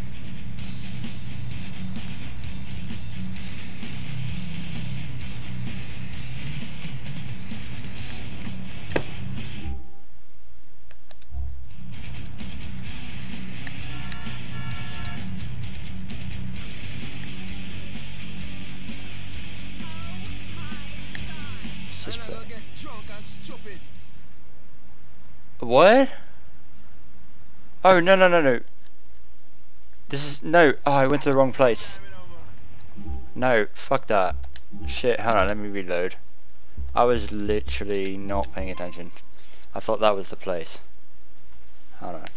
What? Oh, no, no, no, no. This is... No. Oh, I went to the wrong place. No, fuck that. Shit, hold on, let me reload. I was literally not paying attention. I thought that was the place. Hold on.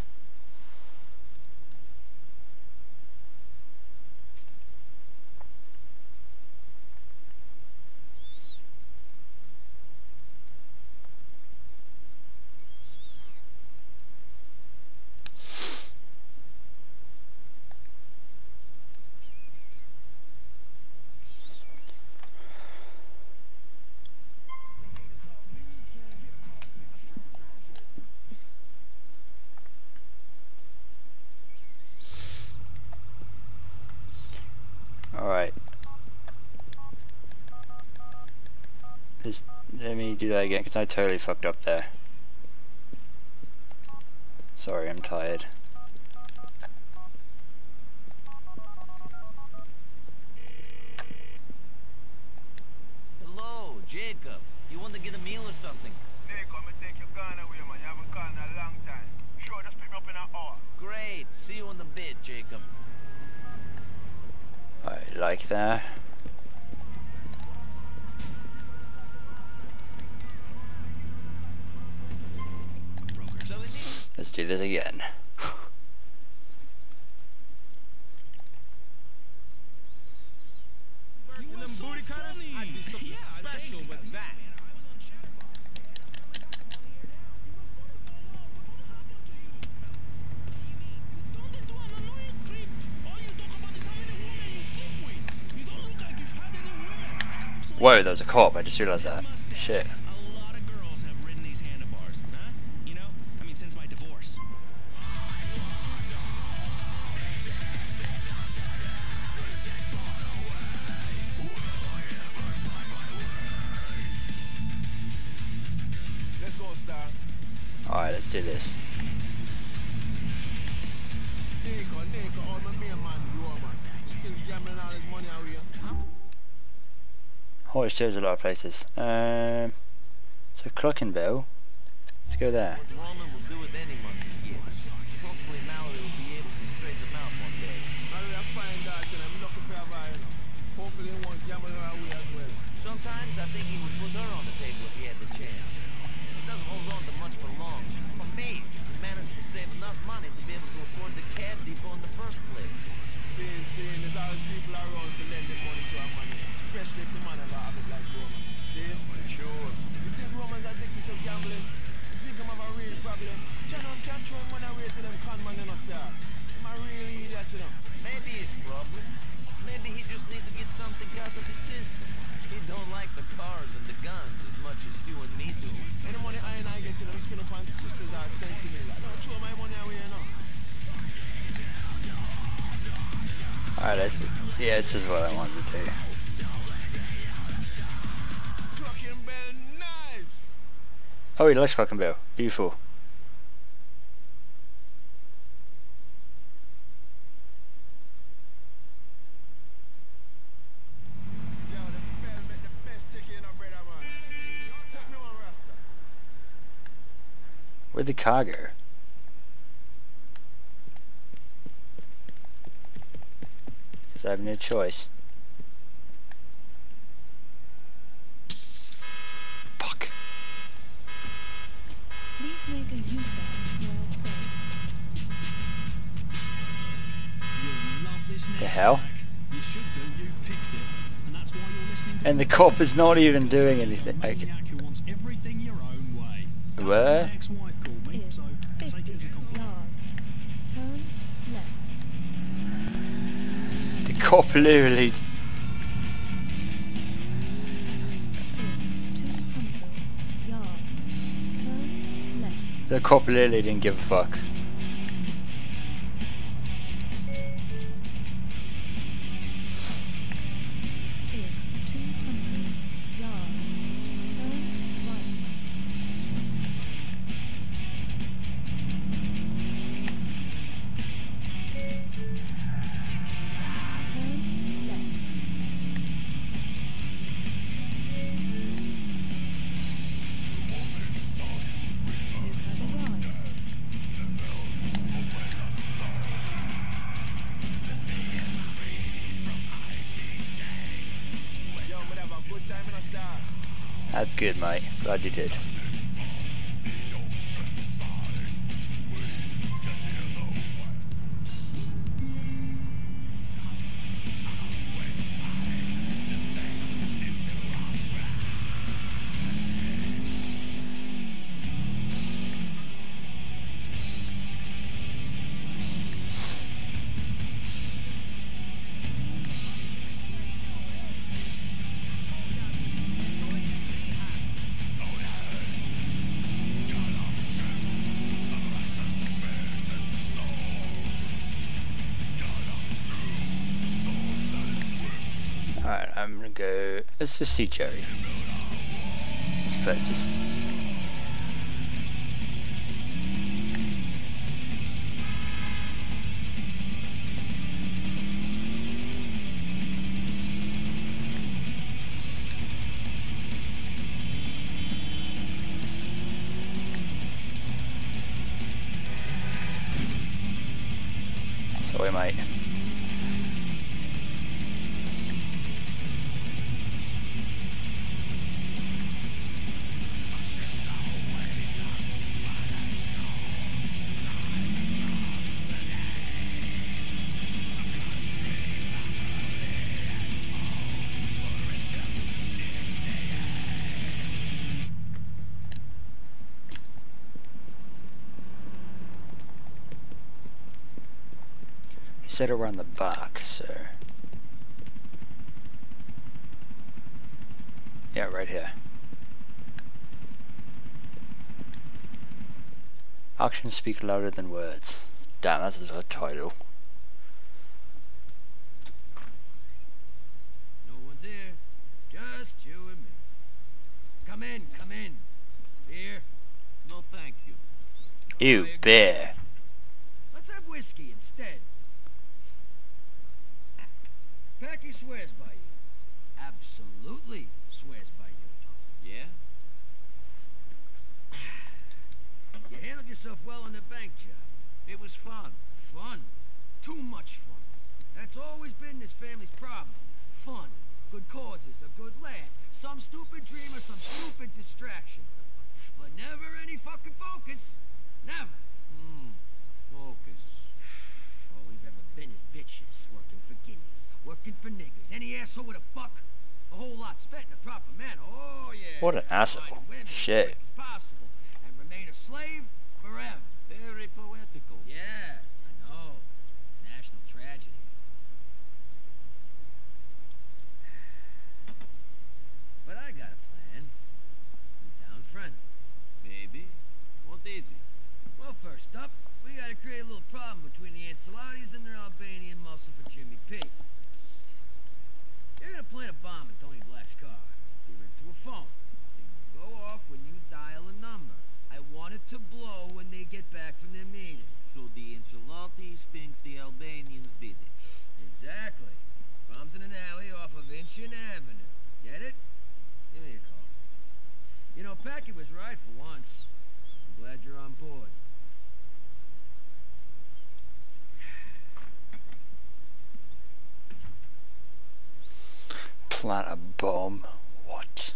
Alright. Let's, let me do that again, because I totally fucked up there. Sorry, I'm tired. Hello, Jacob. You want to get a meal or something? Nick, I'm gonna take your gun away, man. You haven't called in a long time. Sure, just pick me up in an hour. Great. See you in the bit, Jacob. I like that. Let's do this again. You were so funny. I'd do something Yeah, special thank with you. that. Don't get to an annoying creep. All you talk about is how many women you sleep with. You don't look like you've had any women. Whoa, there was a cop, I just realized that. Shit. A lot of girls have ridden these handlebars, huh? You know? I mean, since my divorce. Let's go, Star. Alright, let's do this. Nico, Nico, all my main man, Roman. Still gambling all his money away. Holy shit, there's a lot of places. Um, so Clockenville. Let's go there. What Roman will do with any money he gets. Hopefully Mallory will be able to straighten him out one day. I'll find out and I'm looking for a buyer. Hopefully he won't gamble her away as well. Sometimes I think he would put her on the table if he had the chance. He doesn't hold on to much for long. I'm amazed he managed to save enough money to be able to afford the cab depot in the first place. Seeing, seeing, there's always people around to lend them money to a man, especially if the man have a habit like Roman. See? Sure. You think Roman's addicted to gambling? You think him have a real problem? General can't throw him money away to them con man in a star. I'm a real idiot, you know. Maybe his problem. Maybe he just needs to get something out of the system. He don't like like the cars and the guns as much as you and me do. Any money I and I get to them spin up on sisters are sentimental. I don't throw my money away, you know. Alright, that's yeah, this is what I wanted to do. Clocking bell, nice. Oh, he likes Clocking Bell. Beautiful. Yo, the bell make the best chicken in a brother, man. Take me one, Rasta. Where'd the car go? Because I have no choice. Fuck. Please make a U-turn well safe. You'll love this next The hell? track. You should do, you picked it. And that's why you're listening to And the cop is not even doing anything. a Okay. maniac who wants everything your own way. That's what Where? my ex-wife called me, Is so take it as a compliment. yards. Turn left. The cop literally. In two hundred yards. Turn left. The cop literally didn't give a fuck. In two hundred yards. Turn right. Turn left. You've arrived. Yo, man, have a good time in a star. That's good, mate. Glad you did. Alright, I'm gonna go. Let's just see Jerry. It's closest. Sorry, mate. He said around the back, so yeah, right here. Actions speak louder than words. Damn, that's a title. No one's here. Just you and me. Come in, come in. Beer? No, thank you. Ew, bear. Let's have whiskey instead. Packy swears by you. Absolutely swears by you. Yeah? You handled yourself well on the bank job. It was fun. Fun? Too much fun. That's always been this family's problem. Fun. Good causes, a good laugh. Some stupid dream or some stupid distraction. But never any fucking focus. Never. Hmm. Focus. All we've ever been is bitches, working for guineas, working for niggas. Any asshole with a buck, a whole lot spent in a proper manner. Oh yeah. What an asshole. Shit. As quick as possible, and remain a slave forever. Very poetical. Yeah, I know. National tragedy. But easy. Well, first up, we gotta create a little problem between the Ancelottis and their Albanian muscle for Jimmy P. You're gonna plant a bomb in Tony Black's car. Give it to a phone. It will go off when you dial a number. I want it to blow when they get back from their meeting. So the Ancelottis think the Albanians did it. Exactly. Bomb's in an alley off of Inchin Avenue. Get it? Give me a call. You know, Packy was right for once. I'm glad you're on board. Plant a bomb. What?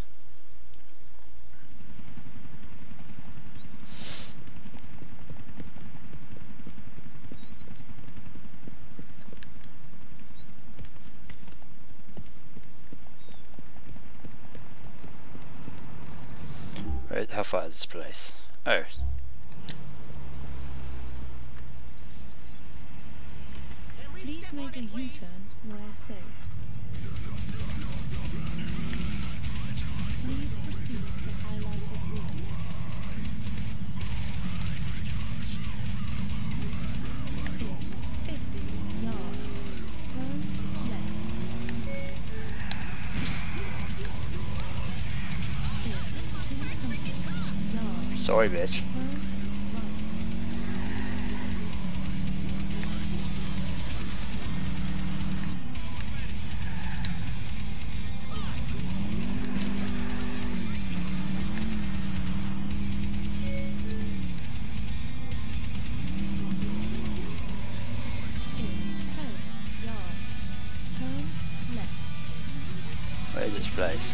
Right, how far is this place? Oh. Please make a U-turn where safe. Please proceed to highlighted route. In fifty yards, turn left. In two hundred yards, Sorry, bitch. turn right. Where is this place?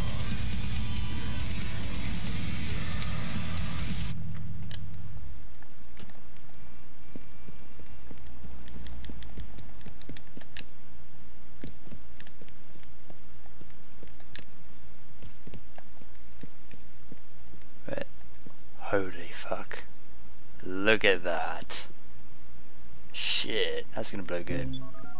Wait. Holy fuck. Look at that. Shit, that's gonna blow good.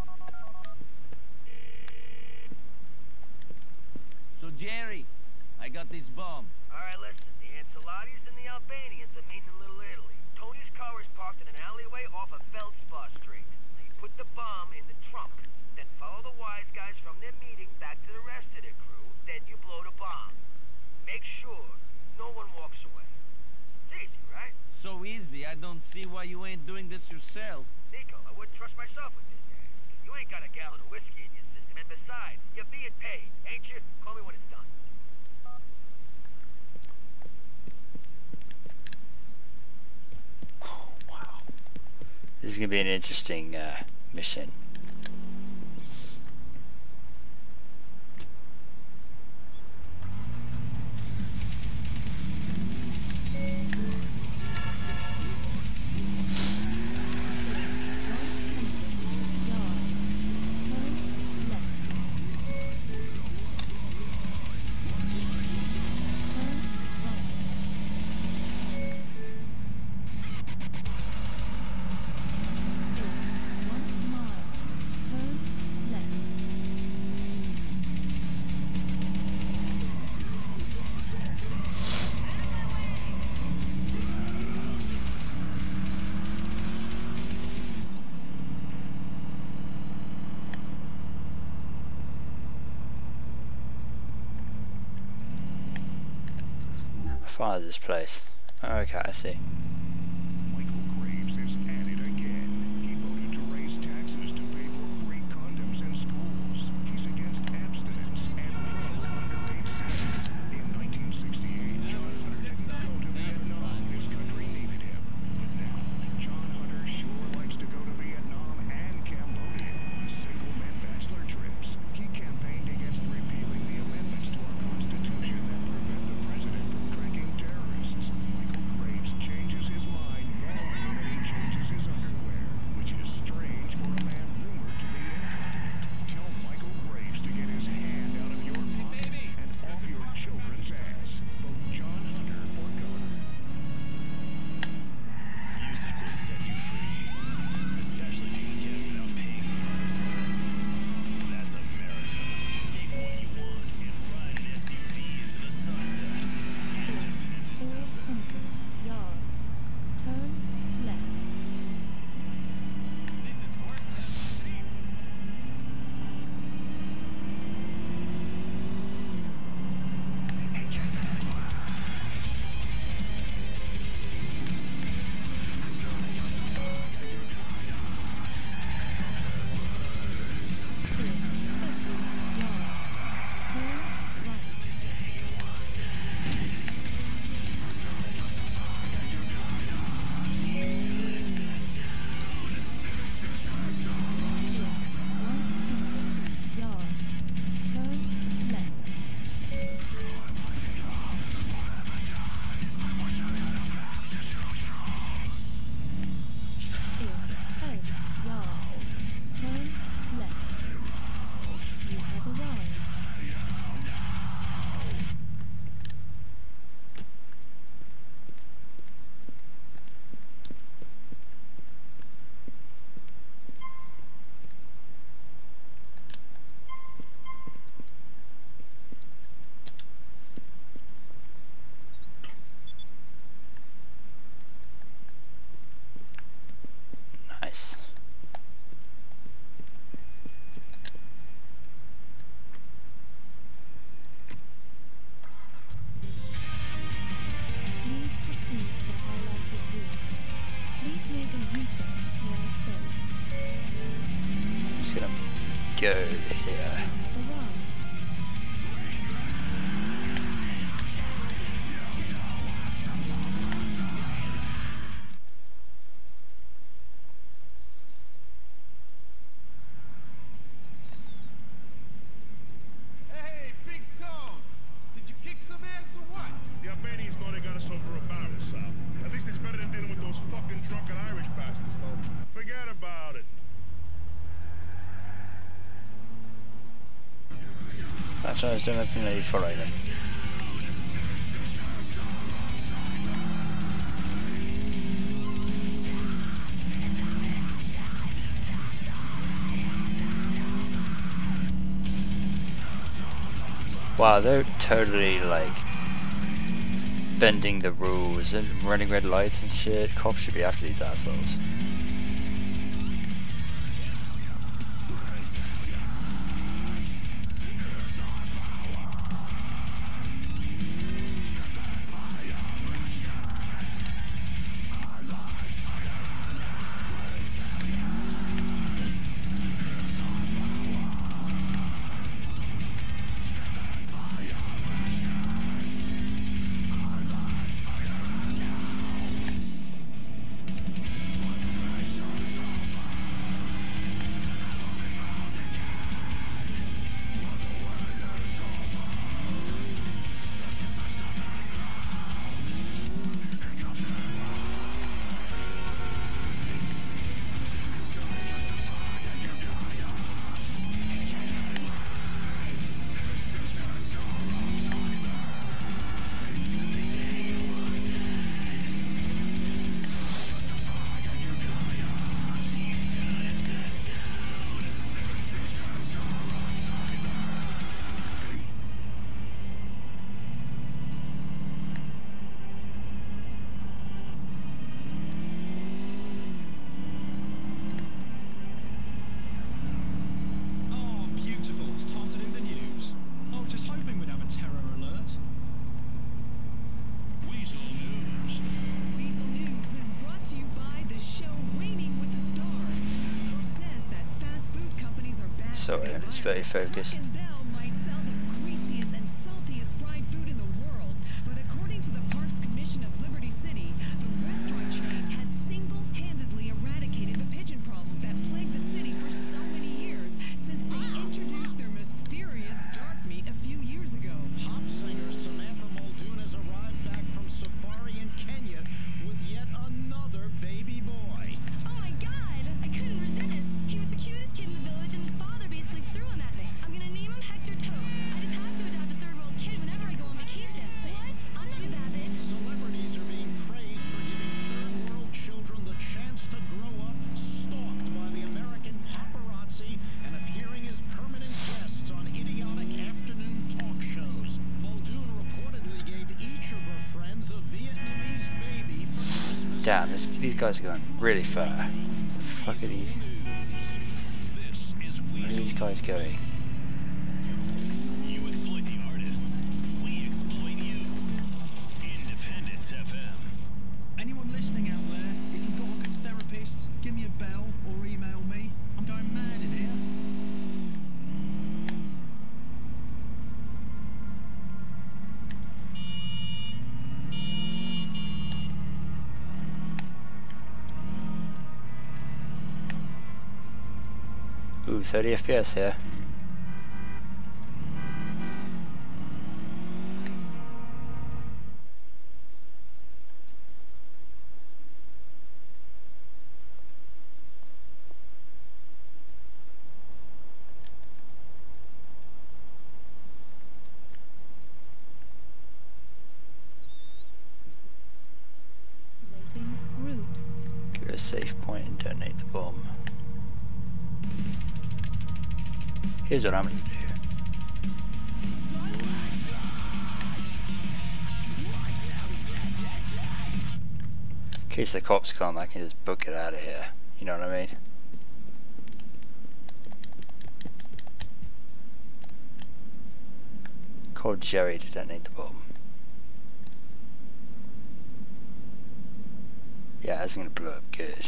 So Jerry, I got this bomb. Alright, listen. The Ancelottis and the Albanians are meeting in Little Italy. Tony's car is parked in an alleyway off of Feldspar Street. Now you put the bomb in the trunk. Then follow the wise guys from their meeting back to the rest of their crew. Then you blow the bomb. Make sure no one walks away. It's easy, right? So easy, I don't see why you ain't doing this yourself. Nico, I wouldn't trust myself with this. You ain't got a gallon of whiskey in your system. And besides, you're being paid, ain't you? Call me when it's done. Oh, wow. This is gonna be an interesting uh, mission. How far is this place? Okay, I see. Michael Graves is at it again. He voted to raise taxes to pay for free condoms in schools. He's against abstinence and pro-underage sex. In nineteen sixty-eight, John Hunter didn't go to Vietnam when his country needed him. But now, John Hunter sure likes to go to Vietnam and Cambodia on single-men bachelor trips. He campaigned against repealing the amendments to our Constitution that prevent the president from tracking terrorists. Michael Graves changes Nice. Please proceed to highlighted route. Please make a U-turn where so. I'm just gonna go here. Around. Hey, Big Tone! Did you kick some ass or what? The Albanians know they got us over a barrel, Sal. At least it's better than dealing with those fucking drunken Irish bastards, though. Forget about it. Actually, I was doing everything that you follow them. Wow, they're totally like bending the rules and running red lights and shit. Cops should be after these assholes. Sorry, I'm just very focused. Might sell the greasiest and saltiest fried food in the world, but according to the Parks Commission of Liberty City, the restaurant chain has single-handedly eradicated the pigeon problem that plagued the city for so many years since they introduced their mysterious dark meat a few years ago. Pop singer Samantha Muldoon has arrived back from safari in Kenya with yet another baby boy. Oh my god, I couldn't resist. He was the cutest kid in the village and his father basically threw him at me. I'm gonna name him Hector Toad. I just have to adopt a third world kid whenever I go on vacation. What? I'm not a rabbit. Celebrities are being praised for giving third world children the chance to grow up, stalked by the American paparazzi, and appearing as permanent guests on idiotic afternoon talk shows. Muldoon reportedly gave each of her friends a Vietnamese baby for Christmas. Damn, this, these guys are going really far. The fuck are these? Where are these guys going? You exploit the artists. We exploit you. Independence F M. Anyone listening out there, if you've got a good therapist, give me a bell or email me. I'm going mad in here. Ooh, thirty F P S here. Relating route. Go to a safe point and detonate the bomb. Here's what I'm gonna do. In case the cops come, I can just book it out of here. You know what I mean? Call Jerry to detonate the bomb. Yeah, that's gonna blow up good.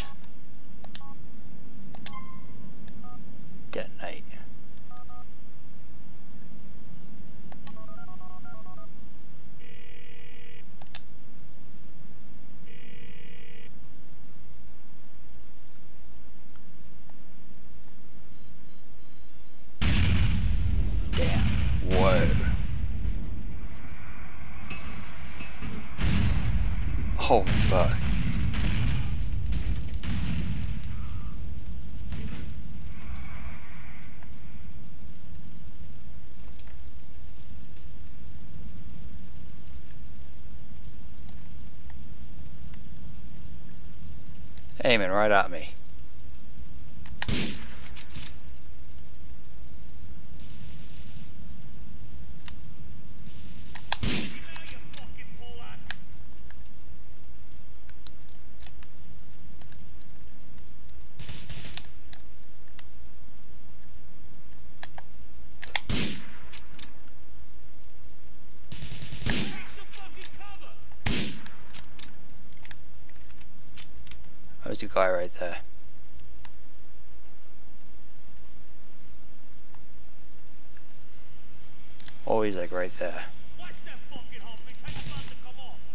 Detonate. Damn. Whoa. Oh fuck. Aiming right at me. There's a guy right there. Oh, he's like right there. Watch that fucking hump. His head's about to come off.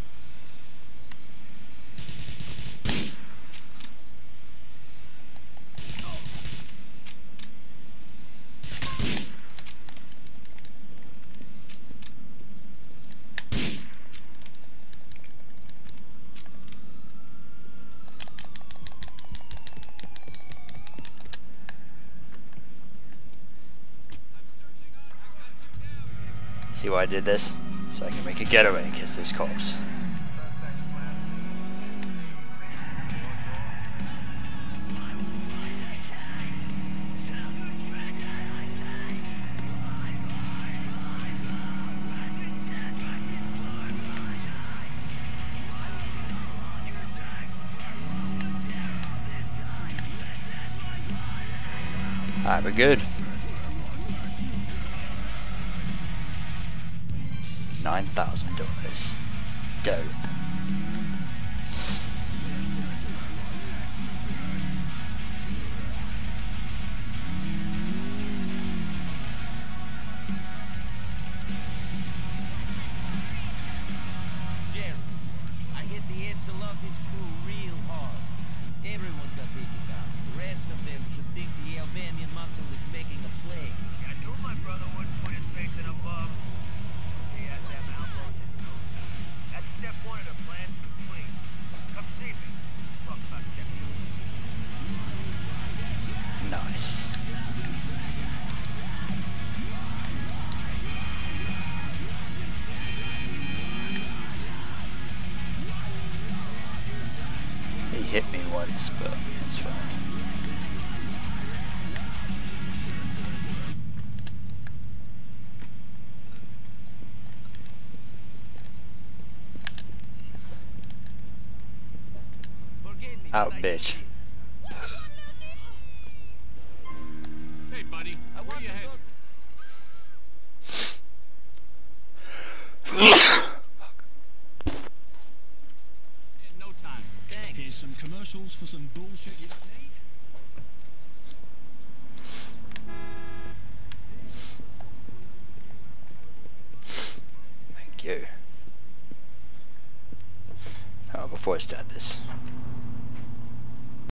See why I did this? So I can make a getaway and kiss this corpse. Alright, we're good. Nine thousand dollars. Dope. Jerry, I hit the heads of his crew real hard. Everyone got taken down. The rest of them should think the Albanian muscle is making a play. I knew my brother wouldn't put his face in a bub. He had them elbows in no time. That's step one of the plan. Please, come see me. Talk about checking. Nice. He hit me once, but it's fine. Out, bitch. Hey, buddy. Where you headed? In no time. Thanks. Here's some commercials for some bullshit you don't need. Thank you. Oh, before I start this.